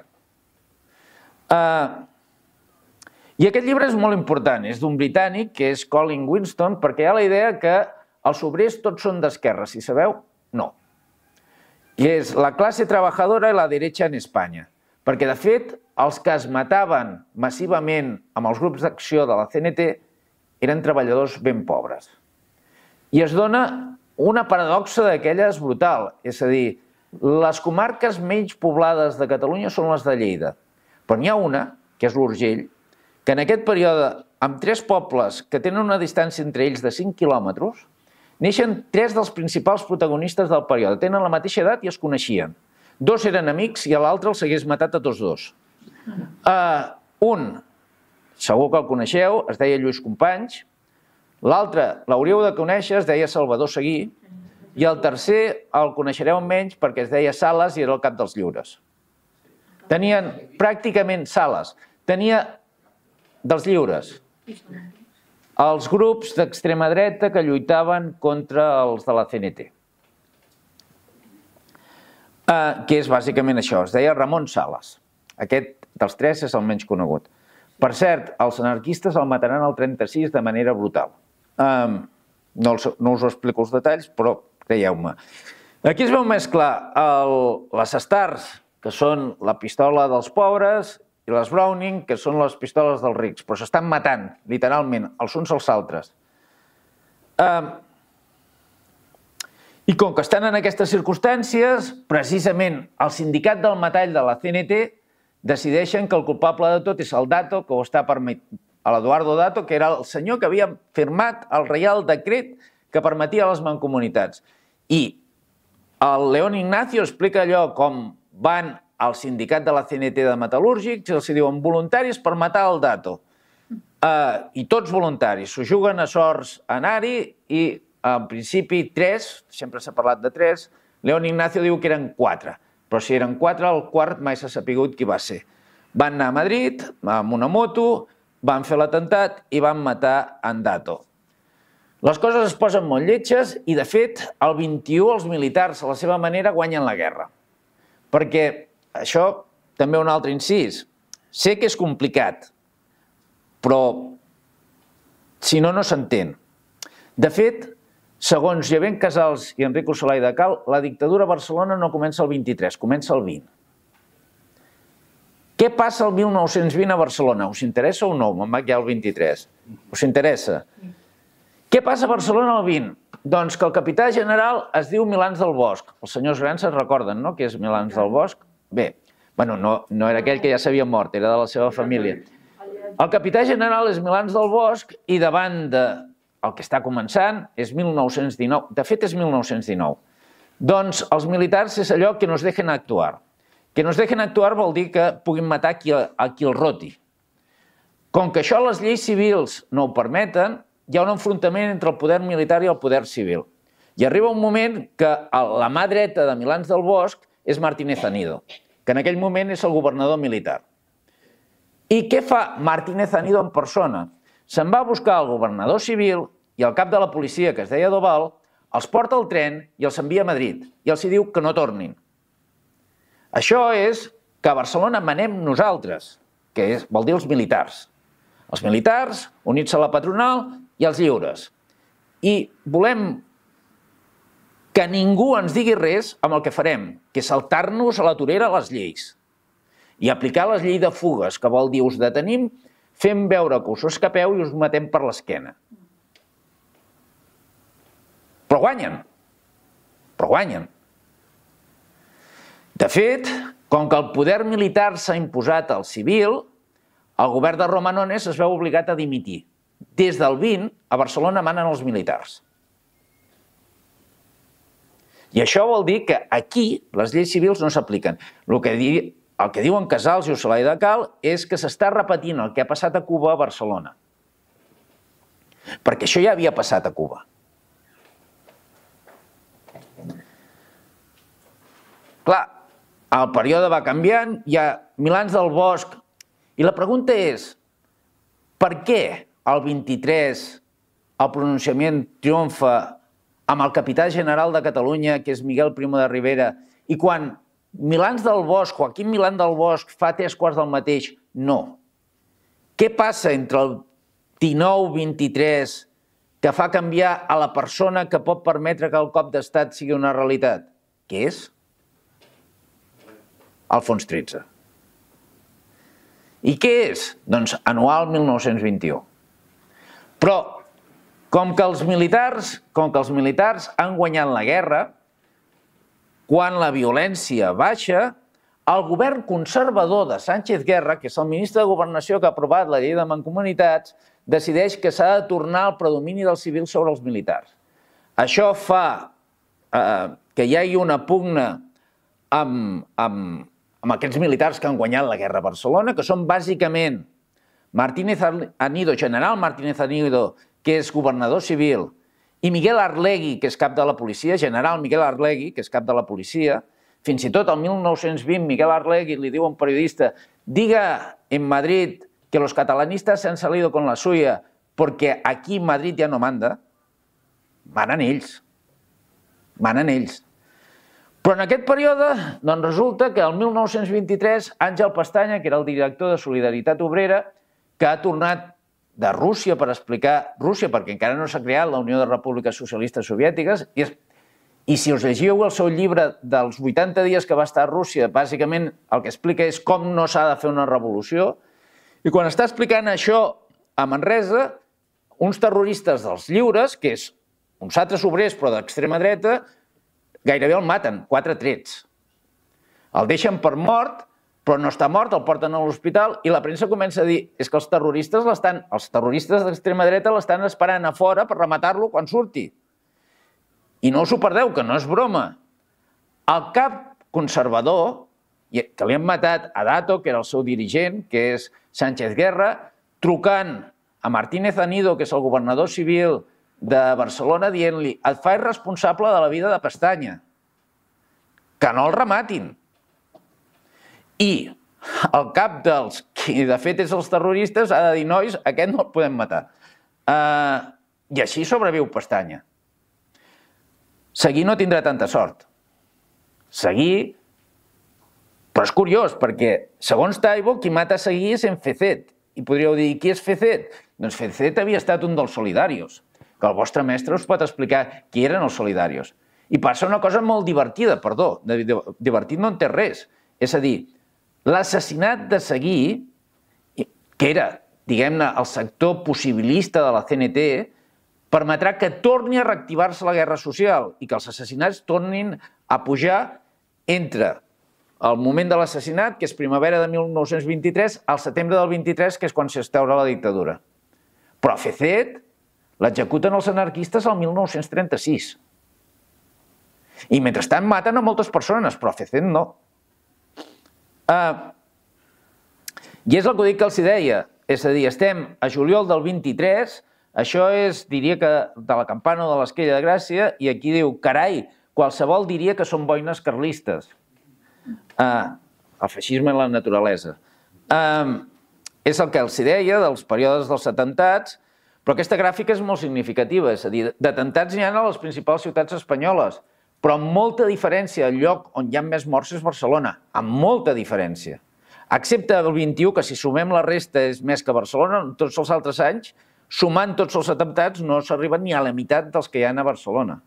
I aquest llibre és molt important, és d'un britànic, que és Colin Winston, perquè hi ha la idea que els obrers tots són d'esquerra, si sabeu, no. I és la classe treballadora i la dreta en Espanya. Perquè, de fet, els que es mataven massivament amb els grups d'acció de la CNT eren treballadors ben pobres. I es dona una paradoxa d'aquelles brutal, és a dir, les comarques menys poblades de Catalunya són les de Lleida, però n'hi ha una, que és l'Urgell, que en aquest període, amb 3 pobles que tenen una distància entre ells de 5 quilòmetres, neixen 3 dels principals protagonistes del període. Tenen la mateixa edat i es coneixien. 2 eren amics i l'altre els hagués matat a tots 2. Un, segur que el coneixeu, es deia Lluís Companys. L'altre, l'hauríeu de conèixer, es deia Salvador Seguí. I el tercer el coneixereu menys perquè es deia Sales i era el cap dels lliures. Tenien pràcticament Sales. Tenia dels lliures. Els grups d'extrema dreta que lluitaven contra els de la CNT. Que és bàsicament això, es deia Ramon Sales. Aquest dels 3 és el menys conegut. Per cert, els anarquistes el mataran el 36 de manera brutal. No us ho explico els detalls, però creieu-me. Aquí es veu més clar les Stars, que són la pistola dels pobres, i les Browning, que són les pistoles dels rics, però s'estan matant, literalment, els uns als altres. I com que estan en aquestes circumstàncies, precisament el sindicat del metall de la CNT decideixen que el culpable de tot és el Dato, que ho està permetent, l'Eduardo Dato, que era el senyor que havia firmat el Reial Decret que permetia les mancomunitats. I el León Ignacio explica allò com van al sindicat de la CNT de metal·lúrgics i els diuen voluntaris per matar el Dato. I tots voluntaris, s'ho juguen a sorts a anar-hi i en principi 3, sempre s'ha parlat de 3, León Ignacio diu que eren 4, però si eren 4, el quart mai s'ha sapigut qui va ser. Van anar a Madrid amb una moto, van fer l'atemptat i van matar en Dato. Les coses es posen molt lletges i, de fet, el 21 els militars, a la seva manera, guanyen la guerra. Perquè això, també un altre incís, sé que és complicat, però si no, no s'entén. De fet, segons Jovent Casals i Enrico Solà i de Cal, la dictadura a Barcelona no comença el 23, comença el 20. Què passa el 1920 a Barcelona? Us interessa o no? Me'n vaig ja al 23. Us interessa? Què passa a Barcelona el 20? Doncs que el capità general es diu Milans del Bosch. Els senyors grans es recorden, no?, que és Milans del Bosch. Bé, no era aquell que ja s'havia mort, era de la seva família. El capità general és Milans del Bosch i davant del que està començant és 1919. De fet, és 1919. Doncs els militars és allò que nos dejen actuar. Que nos dejen actuar vol dir que puguin matar a qui el roti. Com que això les lleis civils no ho permeten, hi ha un enfrontament entre el poder militar i el poder civil. I arriba un moment que la mà dreta de Milans del Bosch és Martínez Anido, que en aquell moment és el governador militar. I què fa Martínez Anido en persona? Se'n va a buscar el governador civil i el cap de la policia, que es deia Doval, els porta al tren i els envia a Madrid i els diu que no tornin. Això és que a Barcelona manem nosaltres, que vol dir els militars. Els militars units a la patronal i els lliures. I volem que ningú ens digui res amb el que farem, que és saltar-nos a la torera les lleis i aplicar la llei de fugues, que vol dir us detenim, fem veure que us escapeu i us matem per l'esquena. Però guanyen. Però guanyen. De fet, com que el poder militar s'ha imposat al civil, el govern de Romanones es veu obligat a dimitir. Des del 20, a Barcelona manen els militars. I això vol dir que aquí les lleis civils no s'apliquen. El que diuen Casals i Solà i de Cal és que s'està repetint el que ha passat a Cuba a Barcelona. Perquè això ja havia passat a Cuba. Clar, el període va canviant, hi ha Milans del Bosch, i la pregunta és, per què el 23 el pronunciament triomfa amb el capità general de Catalunya, que és Miguel Primo de Rivera, i quan Milans del Bosch, Joaquim Milán del Bosch, fa 3/4 del mateix, no. Què passa entre el 19-23 que fa canviar a la persona que pot permetre que el cop d'estat sigui una realitat? Què és? Alfons XIII. I què és? Doncs anual 1921. Però, com que els militars han guanyat la guerra, quan la violència baixa, el govern conservador de Sánchez Guerra, que és el ministre de Governació que ha aprovat la llei de mancomunitats, decideix que s'ha de tornar el predomini del civil sobre els militars. Això fa que hi hagi una pugna amb aquests militars que han guanyat la guerra a Barcelona, que són bàsicament Martínez Anido, general Martínez Anido, que és governador civil, i Miguel Arlegui, que és cap de la policia, general Miguel Arlegui, que és cap de la policia. Fins i tot el 1920 Miguel Arlegui li diu a un periodista: diga en Madrid que los catalanistas se han salido con la suya porque aquí Madrid ya no manda. Manen ells. Manen ells. Però en aquest període doncs resulta que el 1923 Àngel Pestanya, que era el director de Solidaritat Obrera, que ha tornat de Rússia per explicar Rússia, perquè encara no s'ha creat la Unió de Repúbliques Socialistes Soviètiques, i si us llegiu el seu llibre dels 80 dies que va estar a Rússia, bàsicament el que explica és com no s'ha de fer una revolució, i quan està explicant això a Manresa, uns terroristes dels lliures, que és uns altres obrers però d'extrema dreta, gairebé el maten, 4 trets. El deixen per mort, però no està mort, el porten a l'hospital i la premsa comença a dir és que els terroristes d'extrema dreta l'estan esperant a fora per rematar-lo quan surti. I no us ho perdeu, que no és broma. El cap conservador, que li han matat a Dato, que era el seu dirigent, que és Sánchez Guerra, trucant a Martínez Anido, que és el governador civil de Barcelona, dient-li et faig responsable de la vida de Pestanya, que no el rematin. I el cap dels qui de fet és els terroristes ha de dir nois, aquest no el podem matar. I així sobreviu Pestanya. Seguí no tindrà tanta sort. Seguí, però és curiós, perquè segons Taibo, qui mata Seguí és en Fecet. I podríeu dir, qui és Fecet? Doncs Fecet havia estat un dels solidarios, que el vostre mestre us pot explicar qui eren els solidarios. I passa una cosa molt divertida, perdó, divertit no en té res. És a dir, l'assassinat de Seguí, que era, diguem-ne, el sector possibilista de la CNT, permetrà que torni a reactivar-se la guerra social i que els assassinats tornin a pujar entre el moment de l'assassinat, que és primavera de 1923, al setembre del 23, que és quan s'instaura la dictadura. Però Fecet l'executen els anarquistes el 1936. I mentrestant maten a moltes persones, però Fecet no. I és el que dic que els deia, és a dir, estem a juliol del 23, això és, diria que de la campana o de l'esquella de Gràcia, i aquí diu, carai, qualsevol diria que són boines carlistes. El feixisme i la naturalesa. És el que els deia dels períodes dels atemptats, però aquesta gràfica és molt significativa, és a dir, d'atemptats n'hi ha a les principals ciutats espanyoles, però amb molta diferència, el lloc on hi ha més morts és Barcelona, amb molta diferència. Excepte el 21, que si sumem la resta és més que Barcelona, tots els altres anys, sumant tots els atemptats no s'arriben ni a la meitat dels que hi ha a Barcelona.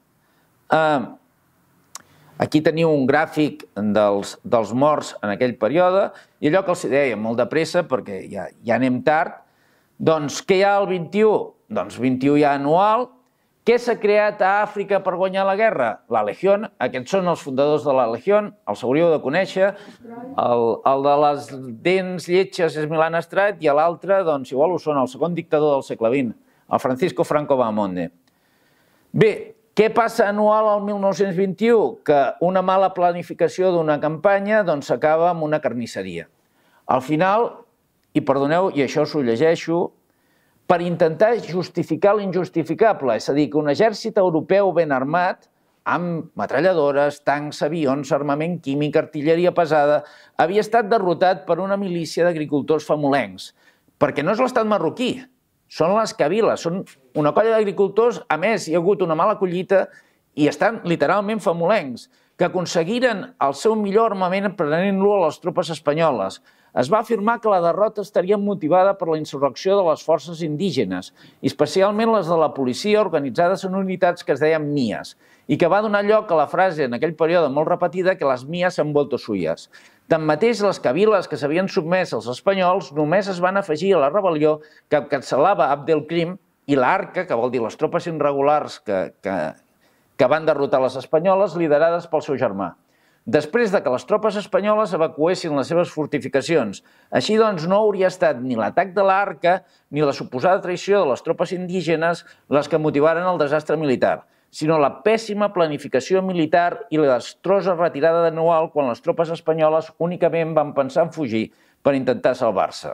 Aquí teniu un gràfic dels morts en aquell període, i allò que els deia, molt de pressa, perquè ja anem tard, doncs què hi ha al 21? Doncs 21 hi ha anual. Què s'ha creat a Àfrica per guanyar la guerra? La Legión, aquests són els fundadors de la Legión, els hauríeu de conèixer. El de les dents lletges és Milán Astrat i l'altre, doncs igual ho són, el segon dictador del segle XX, el Francisco Franco Bahamonde. Bé, què passa anual al 1921? Que una mala planificació d'una campanya s'acaba amb una carnisseria. Al final, i perdoneu, i això us ho llegeixo, per intentar justificar l'injustificable, és a dir, que un exèrcit europeu ben armat, amb metralladores, tancs, avions, armament químic, artilleria pesada, havia estat derrotat per una milícia d'agricultors famolencs, perquè no és l'estat marroquí, són les Kabiles, són una colla d'agricultors, a més hi ha hagut una mala collita i estan literalment famolencs, que aconseguiren el seu millor armament prenent-lo a les tropes espanyoles. Es va afirmar que la derrota estaria motivada per la insurrecció de les forces indígenes, especialment les de la policia organitzades en unitats que es deien MIAs, i que va donar lloc a la frase en aquell període molt repetida que les MIAs han vuelto suyas. Tanmateix, les Kabiles que s'havien sotmès als espanyols només es van afegir a la rebel·lió que encapçalava Abdelkrim i l'Arca, que vol dir les tropes irregulars que van derrotar les espanyoles, liderades pel seu germà. Després que les tropes espanyoles evacuessin les seves fortificacions. Així doncs, no hauria estat ni l'atac de l'Arca ni la suposada traïció de les tropes indígenes les que motivaren el desastre militar, sinó la pèssima planificació militar i la desastrosa retirada de Noal quan les tropes espanyoles únicament van pensar en fugir per intentar salvar-se.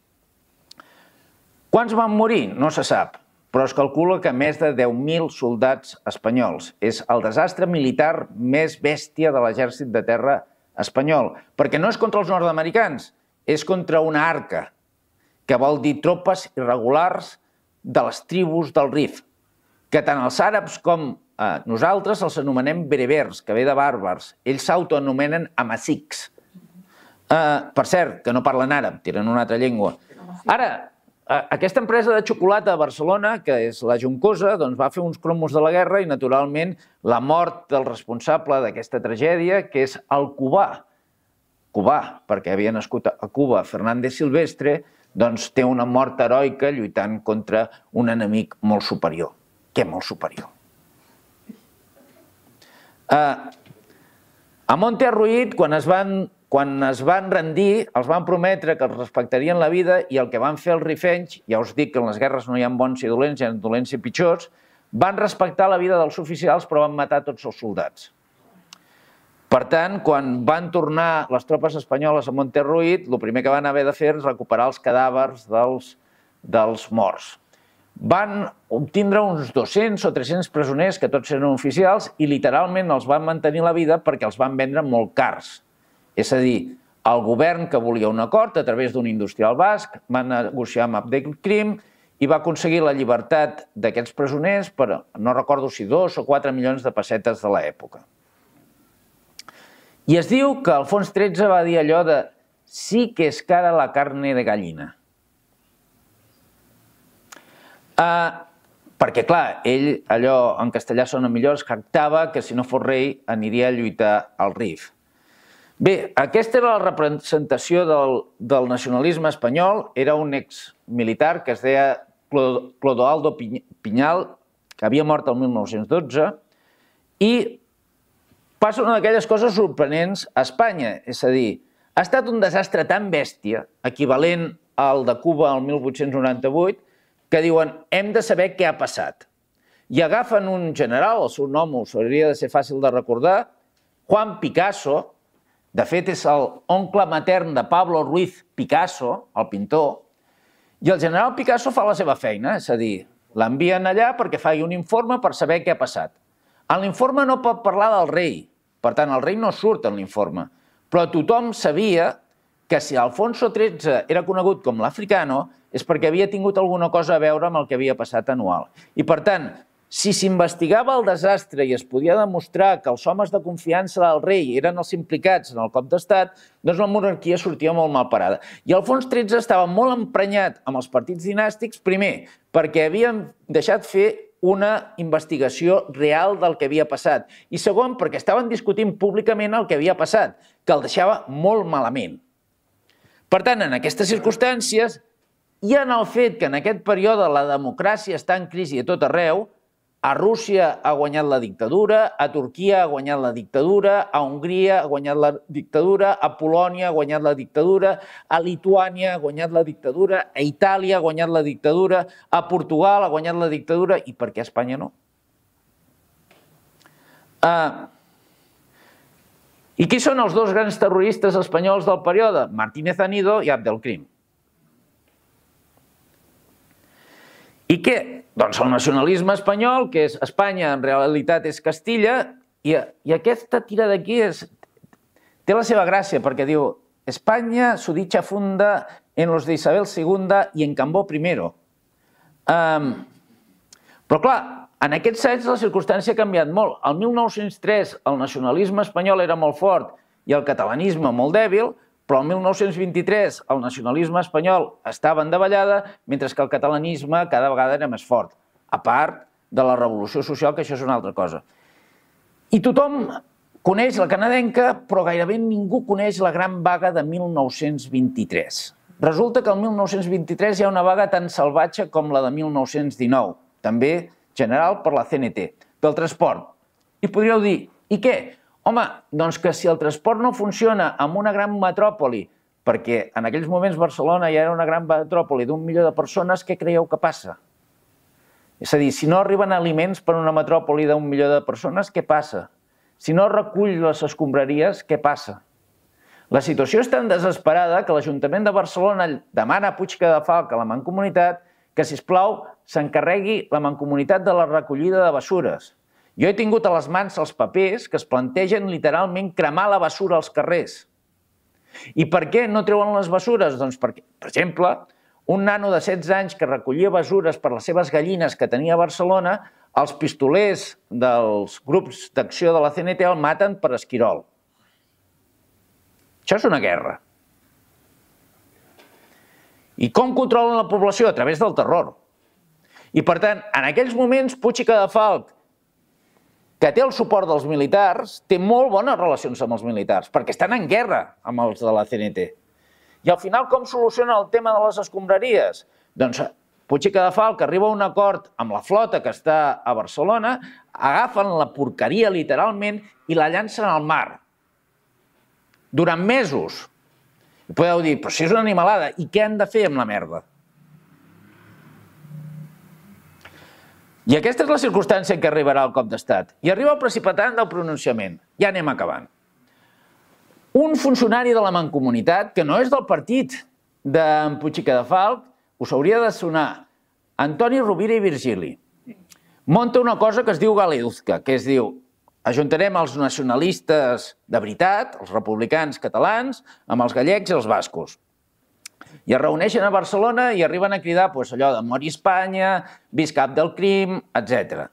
Quants van morir? No se sap, però es calcula que més de 10.000 soldats espanyols. És el desastre militar més bèstia de l'exèrcit de terra espanyol, perquè no és contra els nord-americans, és contra una arca, que vol dir tropes irregulars de les tribus del Rif, que tant els àrabs com nosaltres els anomenem berebers, que ve de bàrbars. Ells s'autoanomenen amazics. Per cert, que no parlen àrab, tenen una altra llengua. Ara, aquesta empresa de xocolata a Barcelona, que és la Juncosa, va fer uns cromos de la guerra i, naturalment, la mort del responsable d'aquesta tragèdia, que és el cubà, perquè havia nascut a Cuba, Fernández Silvestre, doncs té una mort heroica lluitant contra un enemic molt superior. Què molt superior? A Montearruït, quan es van rendir, els van prometre que els respectarien la vida i el que van fer els rifenys, ja us dic que en les guerres no hi ha bons i dolents, hi ha dolents i pitjors, van respectar la vida dels oficials però van matar tots els soldats. Per tant, quan van tornar les tropes espanyoles a Montearruït, el primer que van haver de fer és recuperar els cadàvers dels morts. Van obtindre uns 200 o 300 presoners, que tots eren oficials, i literalment els van mantenir la vida perquè els van vendre molt cars. És a dir, el govern que volia un acord a través d'un industrial basc va negociar amb Abdelkrim i va aconseguir la llibertat d'aquests presoners per, no recordo si 2 o 4 milions de pessetes de l'època. I es diu que Alfons XIII va dir allò de «sí que és cara la carne de gallina». Perquè, clar, ell, allò en castellà sona millor, es jactava que si no fos rei aniria a lluitar al Rif. Bé, aquesta era la representació del nacionalisme espanyol. Era un exmilitar que es deia Clodoaldo Pinyal, que havia mort el 1912, i passa una d'aquelles coses sorprenents a Espanya. És a dir, ha estat un desastre tan bèstia, equivalent al de Cuba el 1898, que diuen hem de saber què ha passat. I agafen un general, el seu nom us hauria de ser fàcil de recordar, Juan Picasso, de fet és l'oncle matern de Pablo Ruiz Picasso, el pintor, i el general Picasso fa la seva feina, és a dir, l'envien allà perquè faci un informe per saber què ha passat. En l'informe no pot parlar del rei, per tant el rei no surt en l'informe, però tothom sabia que si Alfonso XIII era conegut com l'Africano és perquè havia tingut alguna cosa a veure amb el que havia passat a Noal. I per tant, si s'investigava el desastre i es podia demostrar que els homes de confiança del rei eren els implicats en el cop d'estat, doncs la monarquia sortia molt mal parada. I Alfons XIII estava molt emprenyat amb els partits dinàstics, primer, perquè havien deixat fer una investigació real del que havia passat, i segon, perquè estaven discutint públicament el que havia passat, que el deixava molt malament. Per tant, en aquestes circumstàncies, i en el fet que en aquest període la democràcia està en crisi a tot arreu, a Rússia ha guanyat la dictadura, a Turquia ha guanyat la dictadura, a Hongria ha guanyat la dictadura, a Polònia ha guanyat la dictadura, a Lituània ha guanyat la dictadura, a Itàlia ha guanyat la dictadura, a Portugal ha guanyat la dictadura, i per què a Espanya no? I qui són els dos grans terroristes espanyols del període? Martínez Anido i Abdelkrim. I què? Doncs el nacionalisme espanyol, que és Espanya, en realitat és Castilla, i aquesta tira d'aquí té la seva gràcia, perquè diu Espanya, su dicha funda en los de Isabel II y en Cambó I. Però clar, en aquests anys la circumstància ha canviat molt. El 1903 el nacionalisme espanyol era molt fort i el catalanisme molt dèbil, però el 1923 el nacionalisme espanyol estava en davallada, mentre que el catalanisme cada vegada era més fort, a part de la revolució social, que això és una altra cosa. I tothom coneix la canadenca, però gairebé ningú coneix la gran vaga de 1923. Resulta que el 1923 hi ha una vaga tan salvatge com la de 1919, també general per la CNT, del transport. I podríeu dir, i què? Home, doncs que si el transport no funciona en una gran metròpoli, perquè en aquells moments Barcelona ja era una gran metròpoli d'1 milió de persones, què creieu que passa? És a dir, si no arriben aliments per a una metròpoli d'1 milió de persones, què passa? Si no recull les escombraries, què passa? La situació és tan desesperada que l'Ajuntament de Barcelona demana a Puig i Cadafalch, a la Mancomunitat, que, sisplau, s'encarregui la Mancomunitat de la recollida de bessures. Jo he tingut a les mans els papers que es plantegen literalment cremar la bessura als carrers. I per què no treuen les bessures? Doncs perquè, per exemple, un nano de 16 anys que recollia bessures per les seves gallines que tenia a Barcelona, els pistolers dels grups d'acció de la CNT el maten per esquirol. Això és una guerra. I com controlen la població? A través del terror. I, per tant, en aquells moments, Puig i Cadafalch, que té el suport dels militars, té molt bones relacions amb els militars, perquè estan en guerra amb els de la CNT. I al final, com soluciona el tema de les escombraries? Doncs Puig i Cadafalch arriba a un acord amb la flota que està a Barcelona, agafen la porqueria literalment i la llancen al mar. Durant mesos. I podeu dir, però si és una animalada, i què han de fer amb la merda? I aquesta és la circumstància en què arribarà el cop d'estat. I arriba el precipitant del pronunciament. Ja anem acabant. Un funcionari de la Mancomunitat, que no és del partit d'en Puig i Cadafalch, us hauria de sonar, Antoni Rovira i Virgili, munta una cosa que es diu Galeuzca, que es diu ajuntarem els nacionalistes de veritat, els republicans catalans, amb els gallecs i els bascos. I es reuneixen a Barcelona i arriben a cridar allò de mori Espanya, visca cap del crim, etc.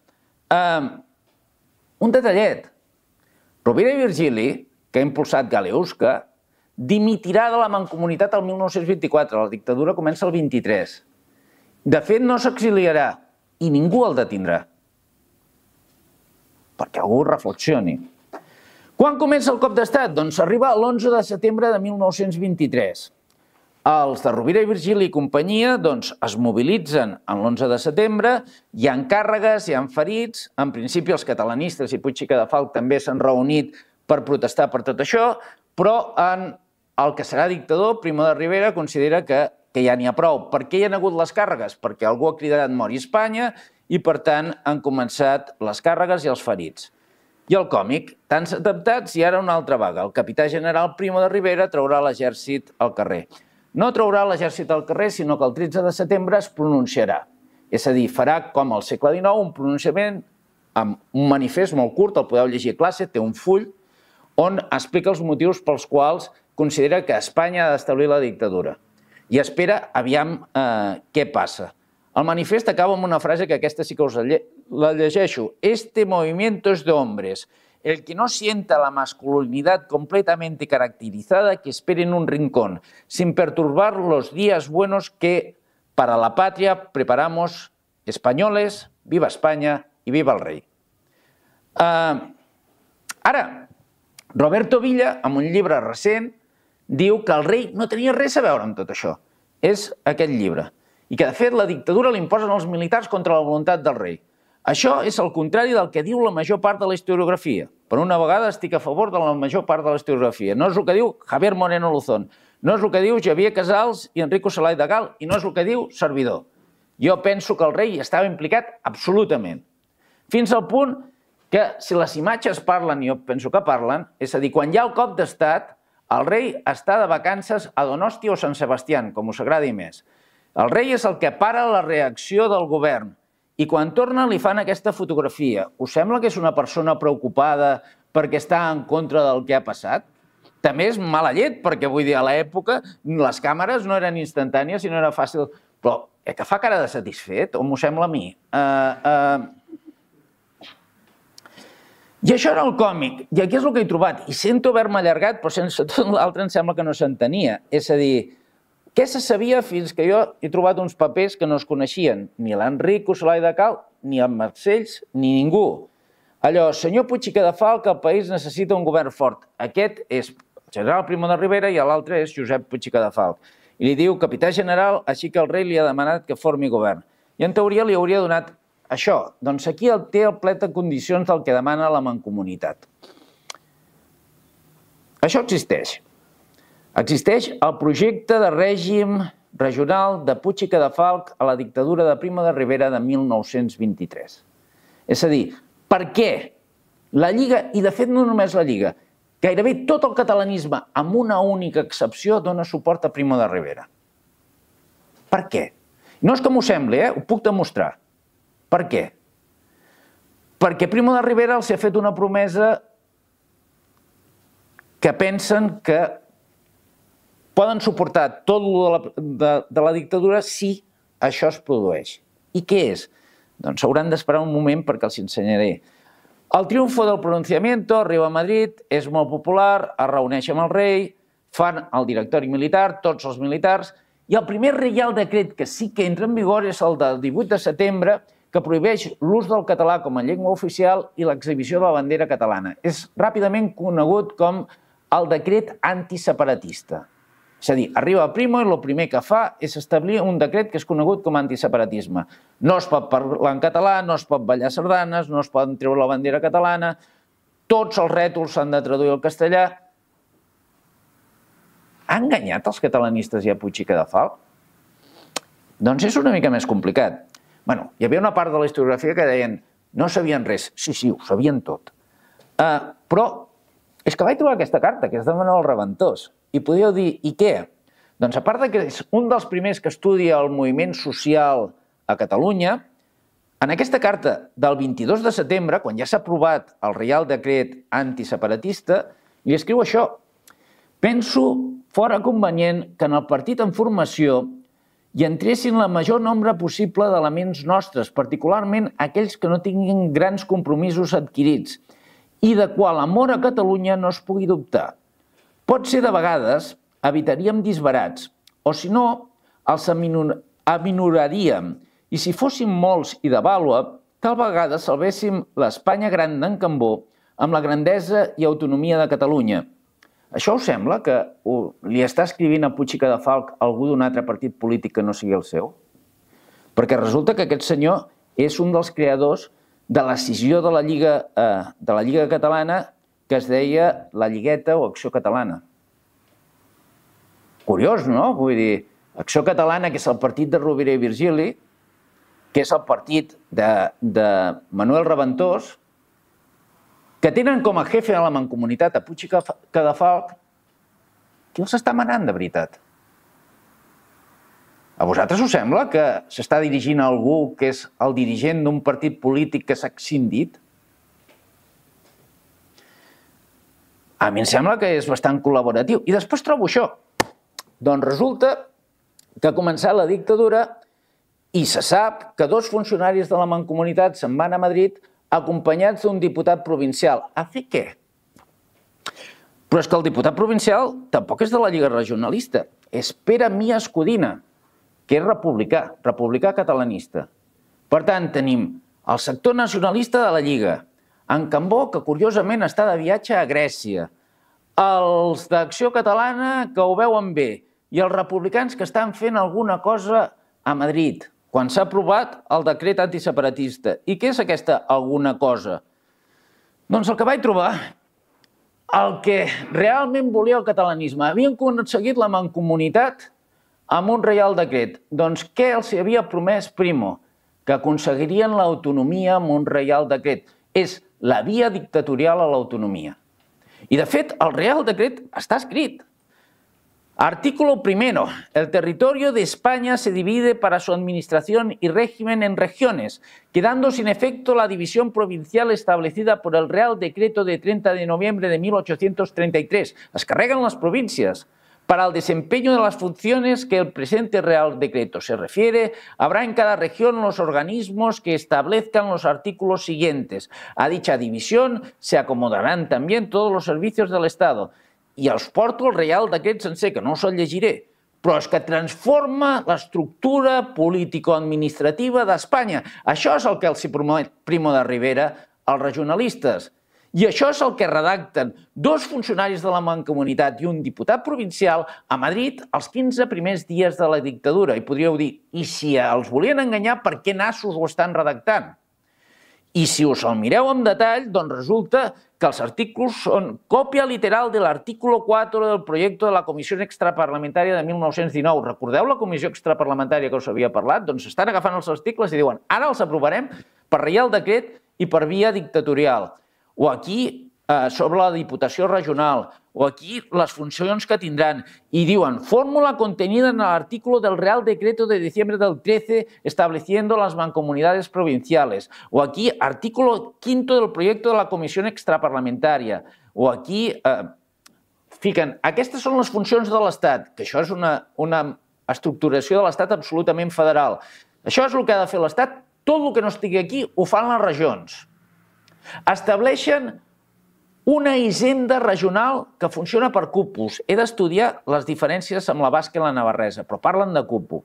Un detallet. Rovira i Virgili, que ha impulsat Galeuzca, dimitirà de la Mancomunitat el 1924. La dictadura comença el 23. De fet, no s'exiliarà i ningú el detindrà. Perquè algú reflexioni. Quan comença el cop d'estat? Doncs arriba l'11 de setembre de 1923. Els de Rovira i Virgili i companyia es mobilitzen en l'11 de setembre, hi ha càrregues, hi ha ferits, en principi els catalanistes i Puig i Cadafalch també s'han reunit per protestar per tot això, però el que serà dictador, Primo de Rivera, considera que ja n'hi ha prou. Per què hi ha hagut les càrregues? Perquè algú ha cridat mori Espanya i, per tant, han començat les càrregues i els ferits. I el còmic, tants atemptats i ara una altra vaga. El capità general Primo de Rivera traurà l'exèrcit al carrer. No traurà l'exèrcit al carrer, sinó que el 13 de setembre es pronunciarà. És a dir, farà com al segle XIX un pronunciament amb un manifest molt curt, el podeu llegir a classe, té un full, on explica els motius pels quals considera que Espanya ha d'establir la dictadura. I espera, aviam, què passa. El manifest acaba amb una frase que aquesta sí que us la llegeixo. Este movimiento es de hombres. El que no sienta la masculinidad completamente caracterizada, que espere en un rincón, sin perturbar los días buenos que para la patria preparamos españoles, viva España y viva el rei. Ara, Roberto Villa, en un llibre recent, diu que el rei no tenia res a veure amb tot això. És aquest llibre. I que, de fet, la dictadura l'imposen els militars contra la voluntat del rei. Això és el contrari del que diu la major part de la historiografia. Per una vegada estic a favor de la major part de la historiografia. No és el que diu Javier Moreno Luzón, no és el que diu Xavier Casals i Enrico Salai de Gal, i no és el que diu Servidor. Jo penso que el rei estava implicat absolutament. Fins al punt que, si les imatges parlen, i jo penso que parlen, és a dir, quan hi ha el cop d'estat, el rei està de vacances a Donosti o Sant Sebastián, com us agradi més. El rei és el que para la reacció del govern. I quan torna li fan aquesta fotografia. Us sembla que és una persona preocupada perquè està en contra del que ha passat? També és mala llet, perquè vull dir, a l'època les càmeres no eren instantànies i no era fàcil. Però que fa cara de satisfet, o m'ho sembla a mi? I això era el còmic. I aquí és el que he trobat. I sento haver-me allargat, però sense tot l'altre em sembla que no s'entenia. És a dir, què se sabia fins que jo he trobat uns papers que no es coneixien? Ni l'Enrico Salai de Cal, ni el Marcells, ni ningú. Allò, senyor Puig i Cadafalch, el país necessita un govern fort. Aquest és el general Primo de Rivera i l'altre és Josep Puig i Cadafalch. I li diu, capità general, així que el rei li ha demanat que formi govern. I en teoria li hauria donat això. Doncs aquí té el plet de condicions del que demana la Mancomunitat. Això existeix. Existeix el projecte de règim regional de Puig i Cadafalch a la dictadura de Primo de Rivera de 1923. És a dir, per què la Lliga, i de fet no només la Lliga, gairebé tot el catalanisme, amb una única excepció, dona suport a Primo de Rivera? Per què? No és que m'ho sembli, ho puc demostrar. Per què? Perquè Primo de Rivera els ha fet una promesa que pensen que poden suportar tot de la dictadura si això es produeix. I què és? Doncs hauran d'esperar un moment perquè els ensenyaré. El triomfo del pronunciamiento arriba a Madrid, és molt popular, es reuneix amb el rei, fan el directori militar, tots els militars, i el primer reial decret que sí que entra en vigor és el del 18 de setembre, que prohibeix l'ús del català com a llengua oficial i l'exhibició de la bandera catalana. És ràpidament conegut com el decret antiseparatista. És a dir, arriba Primo i el primer que fa és establir un decret que és conegut com a antiseparatisme. No es pot parlar en català, no es pot ballar sardanes, no es pot treure la bandera catalana, tots els rètols s'han de traduir al castellà. Ha enganyat els catalanistes i a Puig i Cadafalch? Doncs és una mica més complicat. Hi havia una part de la historiografia que deien no sabien res. Sí, ho sabien tot. Però és que vaig trobar aquesta carta, que és de Manuel Reventós, i podíeu dir, i què? Doncs a part que és un dels primers que estudia el moviment social a Catalunya, en aquesta carta del 22 de setembre, quan ja s'ha aprovat el Reial Decret antiseparatista, li escriu això: penso fora convenient que en el partit en formació hi entressin la major nombre possible d'elements nostres, particularment aquells que no tinguin grans compromisos adquirits i de qual amor a Catalunya no es pugui dubtar. Pot ser de vegades evitaríem disbarats, o si no, els aminoraríem, i si fóssim molts i de vàlua, tal vegada salvéssim l'Espanya gran d'en Cambó amb la grandesa i autonomia de Catalunya. Això us sembla que li està escrivint a Puig i Cadafalch algú d'un altre partit polític que no sigui el seu? Perquè resulta que aquest senyor és un dels creadors de l'escissió de la Lliga Catalana que es deia la Lligueta o Acció Catalana. Curiós, no? Vull dir, Acció Catalana, que és el partit de Rovira i Virgili, que és el partit de Manuel Reventós, que tenen com a jefe a la mancomunitat a Puig i Cadafalch, qui els està manant de veritat? A vosaltres us sembla que s'està dirigint a algú que és el dirigent d'un partit polític que s'ha escindit? A mi em sembla que és bastant col·laboratiu. I després trobo això. Doncs resulta que ha començat la dictadura i se sap que 2 funcionaris de la mancomunitat se'n van a Madrid acompanyats d'un diputat provincial. A fer què? Però és que el diputat provincial tampoc és de la Lliga Regionalista. És Pere Mías Codina, que és republicà catalanista. Per tant, tenim el sector nacionalista de la Lliga, en Cambó, que curiosament està de viatge a Grècia, els d'Acció Catalana, que ho veuen bé, i els republicans que estan fent alguna cosa a Madrid, quan s'ha aprovat el decret antiseparatista. I què és aquesta alguna cosa? Doncs el que vaig trobar, el que realment volia el catalanisme. Havien aconseguit la mancomunitat amb un reial decret. Doncs què els havia promès Primo? Que aconseguirien l'autonomia amb un reial decret. És la via dictatorial a l'autonomia. I de fet, el reial decret està escrit. Artículo primero. El territorio de España se divide para su administración y régimen en regiones, quedando sin efecto la división provincial establecida por el Real Decreto de 30 de noviembre de 1833. Es carregan las provincias. Para el desempeño de las funciones que el presente Real Decreto se refiere, habrá en cada región los organismos que establezcan los artículos siguientes. A dicha división se acomodarán también todos los servicios del Estado. I els porto el Reial Decret sencer, que no us el llegiré, però és que transforma l'estructura político-administrativa d'Espanya. Això és el que els promet Primo de Rivera als regionalistes. I això és el que redacten 2 funcionaris de la mancomunitat i un diputat provincial a Madrid els 15 primers dies de la dictadura. I podríeu dir, i si els volien enganyar, per què nassos ho estan redactant? I si us el mireu amb detall, doncs resulta que els artículos són còpia literal de l'artículo 4 del projecte de la Comissió Extraparlamentària de 1919. Recordeu la Comissió Extraparlamentària que us havia parlat? Doncs estan agafant els articles i diuen ara els aprovarem per reial decret i per via dictatorial. O aquí sobre la Diputació Regional, o aquí les funcions que tindran, i diuen fórmula contenida en el artículo del Real Decreto de diciembre del 13 estableciendo las mancomunidades provinciales, o aquí artículo 5 del proyecto de la Comisión Extraparlamentaria, o aquí fiquen, aquestes són les funcions de l'Estat, que això és una estructuració de l'Estat absolutament federal. Això és el que ha de fer l'Estat, tot el que no estigui aquí ho fan les regions. Estableixen una hisenda regional que funciona per cupos. He d'estudiar les diferències amb la basca i la navarresa, però parlen de cupo.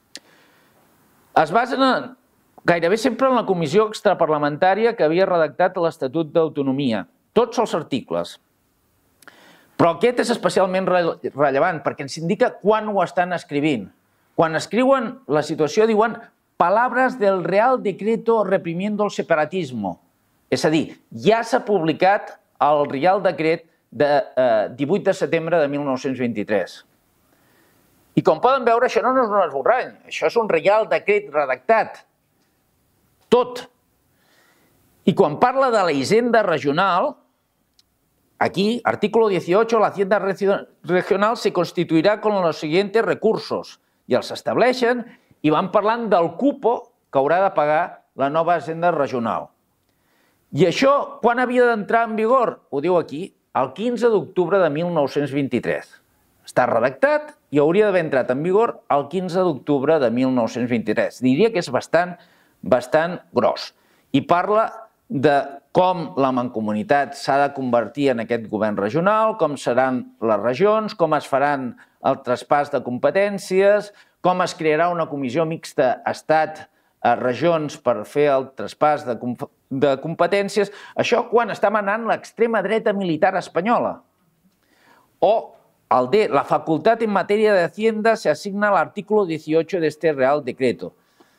Es basen gairebé sempre en la comissió extraparlamentària que havia redactat l'Estatut d'Autonomia, tots els articles. Però aquest és especialment rellevant perquè ens indica quan ho estan escrivint. Quan escriuen la situació diuen palabras del Real Decreto reprimiendo el separatismo. És a dir, ja s'ha publicat el Reial Decret de 18 de setembre de 1923. I com poden veure, això no és un esborrany, això és un Reial Decret redactat. Tot. I quan parla de la hisenda regional, aquí, artículo 18, la hacienda regional se constituirá con los siguientes recursos. I els estableixen i van parlant del cupo que haurà de pagar la nova hisenda regional. I això, quan havia d'entrar en vigor? Ho diu aquí, el 15 d'octubre de 1923. Està redactat i hauria d'haver entrat en vigor el 15 d'octubre de 1923. Diria que és bastant gros. I parla de com la mancomunitat s'ha de convertir en aquest govern regional, com seran les regions, com es faran el traspàs de competències, com es crearà una comissió mixta Estat a regions per fer el traspàs de competències, això quan està manant l'extrema dreta militar espanyola. O el D, la facultad en materia de Hacienda se asigna al artículo 18 de este Real Decreto.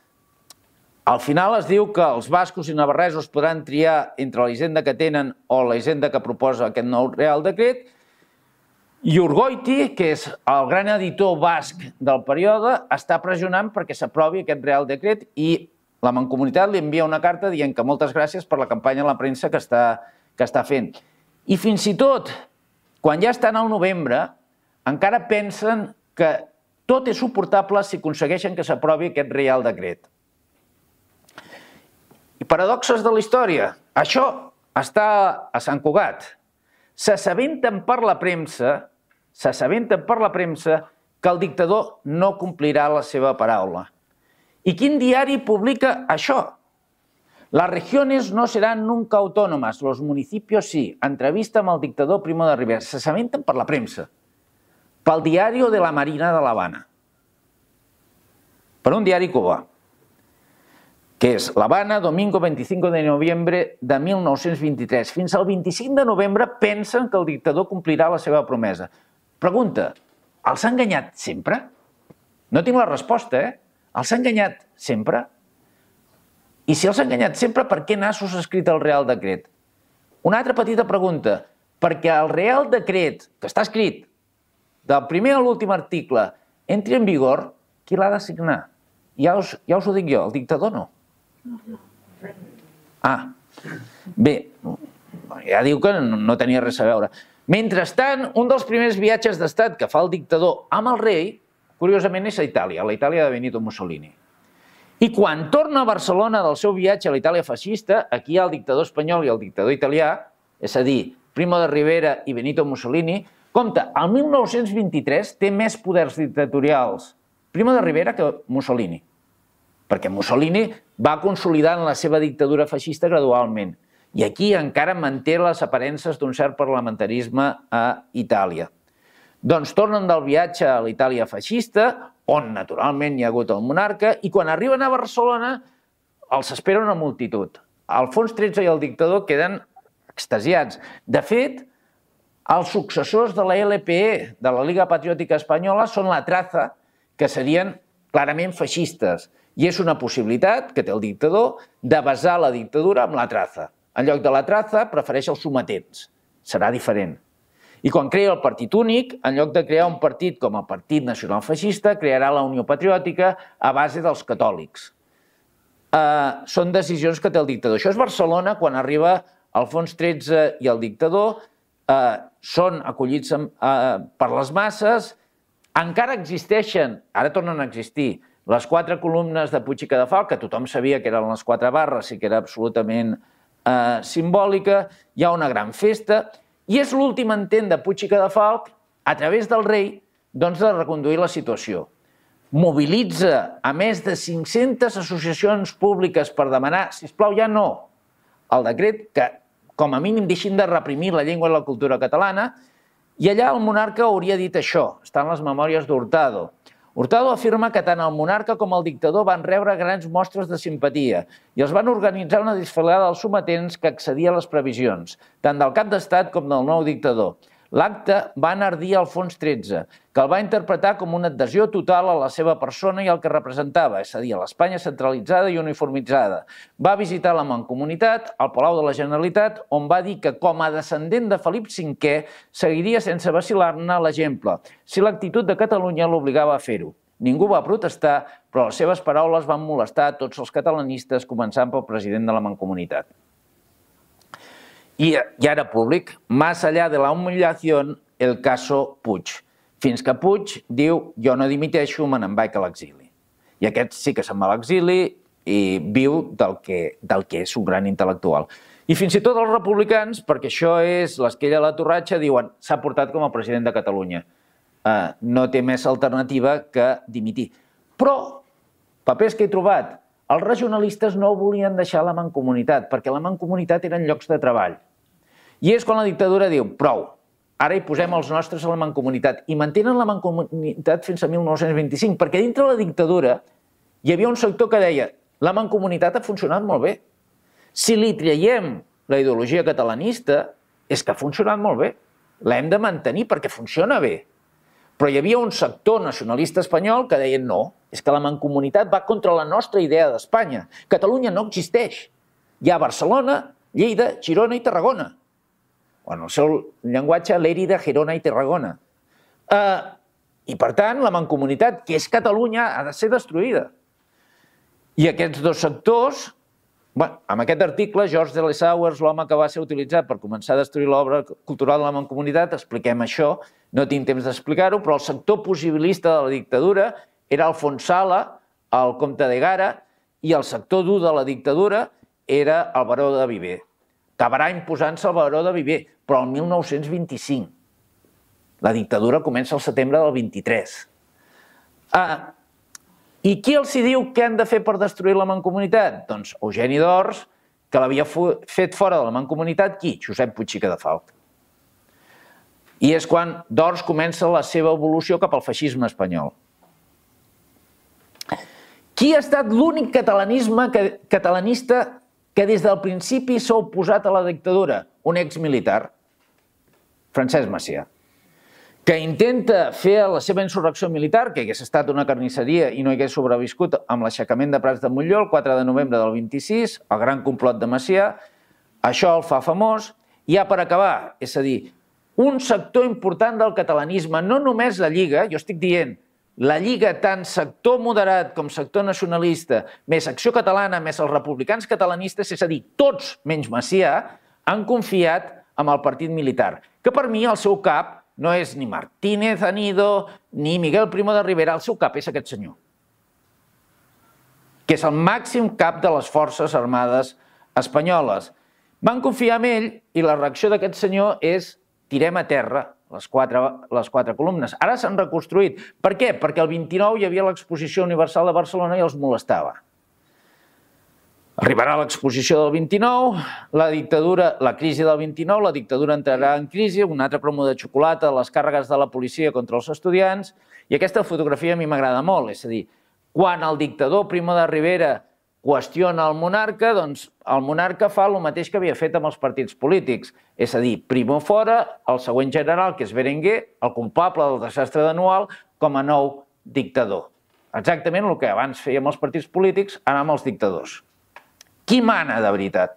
Al final es diu que els bascos i navarresos podran triar entre la hisenda que tenen o la hisenda que proposa aquest nou Real Decret. I Urgoiti, que és el gran editor basc del període, està pressionant perquè s'aprovi aquest Real Decret i la Mancomunitat li envia una carta dient que moltes gràcies per la campanya a la premsa que està fent. I fins i tot, quan ja estan al novembre, encara pensen que tot és suportable si aconsegueixen que s'aprovi aquest Real Decret. I paradoxes de la història. Això està a Sant Cugat. S'assabenten per la premsa que el dictador no complirà la seva paraula. I quin diari publica això? Las regiones no serán nunca autónomas, los municipios sí. Entrevista amb el dictador Primo de Rivera. S'assabenten per la premsa, pel diari de la Marina de l'Havana, per un diari cubà, que és l'Havana, domingo 25 de noviembre de 1923. Fins al 25 de novembre pensen que el dictador complirà la seva promesa. Pregunta, els ha enganyat sempre? No tinc la resposta, Els ha enganyat sempre? I si els ha enganyat sempre, per què nassos ha escrit el Real Decret? Una altra petita pregunta, perquè el Real Decret, que està escrit del primer a l'últim article, entri en vigor, qui l'ha de signar? Ja us ho dic jo, el dictador no. Ah, bé, ja diu que no tenia res a veure. Mentrestant, un dels primers viatges d'estat que fa el dictador amb el rei, curiosament és a Itàlia, la Itàlia de Benito Mussolini. I quan torna a Barcelona del seu viatge a la Itàlia feixista, aquí hi ha el dictador espanyol i el dictador italià, és a dir, Primo de Rivera i Benito Mussolini, compte, el 1923 té més poders dictatorials Primo de Rivera que Mussolini, perquè Mussolini va consolidant la seva dictadura feixista gradualment. I aquí encara manté les aparences d'un cert parlamentarisme a Itàlia. Doncs tornen del viatge a l'Itàlia feixista, on naturalment hi ha hagut el monarca, i quan arriben a Barcelona els espera una multitud. Alfons XIII i el dictador queden extasiats. De fet, els successors de la LPE, de la Liga Patriòtica Espanyola, són la Traza, que serien clarament feixistes. I és una possibilitat que té el dictador de basar la dictadura en la traza. En lloc de la traza, prefereix els sometents. Serà diferent. I quan crea el partit únic, en lloc de crear un partit com el Partit Nacional Feixista, crearà la Unió Patriòtica a base dels catòlics. Són decisions que té el dictador. Això és Barcelona, quan arriba Alfons XIII i el dictador, són acollits per les masses, encara existeixen, ara tornen a existir, les 4 columnes de Puig i Cadafalch, que tothom sabia que eren les 4 barres i que era absolutament simbòlica, hi ha una gran festa, i és l'últim intent de Puig i Cadafalch, a través del rei, de reconduir la situació. Mobilitza a més de 500 associacions públiques per demanar, sisplau, ja no, el decret que, com a mínim, deixin de reprimir la llengua i la cultura catalana, i allà el monarca hauria dit això, estan les memòries d'Hurtado. Hurtado afirma que tant el monarca com el dictador van rebre grans mostres de simpatia i els van organitzar una desfilada dels sometents que excedia les previsions, tant del cap d'estat com del nou dictador. L'acte va enardir Alfons XIII, que el va interpretar com una adhesió total a la seva persona i al que representava, és a dir, a l'Espanya centralitzada i uniformitzada. Va visitar la Mancomunitat, al Palau de la Generalitat, on va dir que, com a descendent de Felip V, seguiria sense vacil·lar-ne l'exemple, si l'actitud de Catalunya l'obligava a fer-ho. Ningú va protestar, però les seves paraules van molestar a tots els catalanistes, començant pel president de la Mancomunitat. I ara públic, más allá de la humillación, el caso Puig. Fins que Puig diu, jo no dimiteixo, me n'en vaig a l'exili. I aquest sí que se'n va a l'exili i viu del que és un gran intel·lectual. I fins i tot els republicans, perquè això és l'esquella a la torratxa, diuen, s'ha portat com a president de Catalunya. No té més alternativa que dimitir. Però, papers que he trobat, els regionalistes no volien deixar la Mancomunitat, perquè la Mancomunitat eren llocs de treball. I és quan la dictadura diu, prou, ara hi posem els nostres a la Mancomunitat. I mantenen la Mancomunitat fins a 1925, perquè dintre la dictadura hi havia un sector que deia la Mancomunitat ha funcionat molt bé. Si li traiem la ideologia catalanista, és que ha funcionat molt bé. L'hem de mantenir perquè funciona bé. Però hi havia un sector nacionalista espanyol que deia no, és que la Mancomunitat va contra la nostra idea d'Espanya. Catalunya no existeix. Hi ha Barcelona, Lleida, Girona i Tarragona. O en el seu llenguatge, Lérida, Girona i Tarragona. I per tant, la Mancomunitat, que és Catalunya, ha de ser destruïda. I aquests dos sectors, amb aquest article, George Delessauers, l'home que va ser utilitzat per començar a destruir l'obra cultural de la Mancomunitat, expliquem això, no tinc temps d'explicar-ho, però el sector possibilista de la dictadura era Alfons Sala, el comte de Gara, i el sector dur de la dictadura era el baró de Viver. Acabarà imposant-se el baró de Viver, però el 1925. La dictadura comença el setembre del 23. I qui els diu què han de fer per destruir la Mancomunitat? Doncs Eugeni d'Ors, que l'havia fet fora de la Mancomunitat, qui? Josep Puig i Cadafalch. I és quan d'Ors comença la seva evolució cap al feixisme espanyol. Qui ha estat l'únic catalanista que des del principi s'ha oposat a la dictadura? Un exmilitar, Francesc Macià, que intenta fer la seva insurrecció militar, que hagués estat una carnisseria i no hagués sobreviscut amb l'aixecament de Prats de Montllor el 4 de novembre del 26, el gran complot de Macià, això el fa famós, i ja per acabar, és a dir, un sector important del catalanisme, no només la Lliga, jo estic dient, la Lliga, tant sector moderat com sector nacionalista, més Acció Catalana, més els republicans catalanistes, és a dir, tots menys Macià, han confiat en el partit militar, que per mi el seu cap no és ni Martínez Anido ni Miguel Primo de Rivera, el seu cap és aquest senyor, que és el màxim cap de les forces armades espanyoles. Van confiar en ell i la reacció d'aquest senyor és tirem a terra les quatre columnes. Ara s'han reconstruït. Per què? Perquè el 29 hi havia l'Exposició Universal de Barcelona i els molestava. Arribarà l'exposició del 29, la crisi del 29, la dictadura entrarà en crisi, un altre promo de xocolata, les càrregues de la policia contra els estudiants, i aquesta fotografia a mi m'agrada molt, és a dir, quan el dictador Primo de Rivera qüestiona el monarca, doncs el monarca fa el mateix que havia fet amb els partits polítics, és a dir, Primo fora, el següent general, que és Berenguer, el culpable del desastre d'Anual, com a nou dictador. exactament el que abans fèiem els partits polítics, ara amb els dictadors. Qui mana de veritat?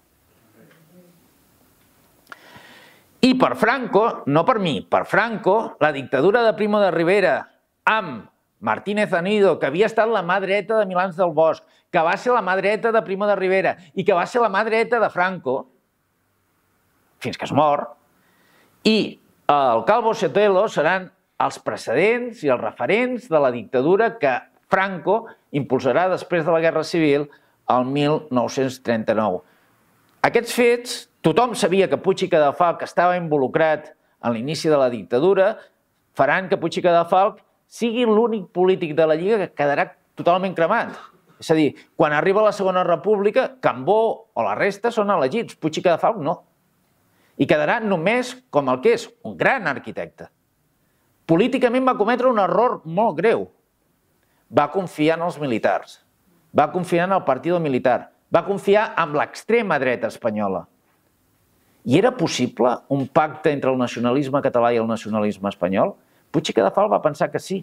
I per Franco, no per mi, per Franco, la dictadura de Primo de Rivera amb Martínez Anido, que havia estat la mà dreta de Milans del Bosch, que va ser la mà dreta de Primo de Rivera i que va ser la mà dreta de Franco, fins que es mor, i el Calvo Sotelo seran els precedents i els referents de la dictadura que Franco impulsarà després de la Guerra Civil el 1939. Aquests fets, tothom sabia que Puig i Cadafalch estava involucrat en l'inici de la dictadura, faran que Puig i Cadafalch sigui l'únic polític de la Lliga que quedarà totalment cremat. És a dir, quan arriba la Segona República, Cambó o la resta són elegits, Puig i Cadafalch no. I quedarà només com el que és, un gran arquitecte. Políticament va cometre un error molt greu. Va confiar en els militars, va confiar en el Partido Militar, va confiar en l'extrema dreta espanyola. I era possible un pacte entre el nacionalisme català i el nacionalisme espanyol? Puig i Cadafalch va pensar que sí.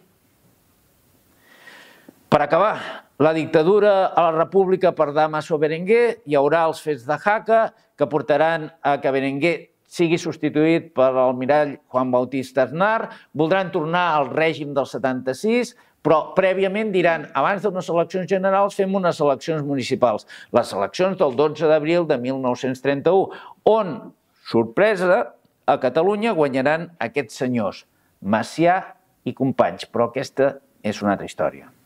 Per acabar, la dictadura a la República per Damaso Berenguer, hi haurà els fets de Jaca que portaran a que Berenguer sigui substituït per l'almirall Juan Bautista Aznar, voldran tornar al règim del 76, però prèviament diran, abans d'unes eleccions generals fem unes eleccions municipals, les eleccions del 12 d'abril de 1931, on, sorpresa, a Catalunya guanyaran aquests senyors, Macià i companys, però aquesta és una altra història.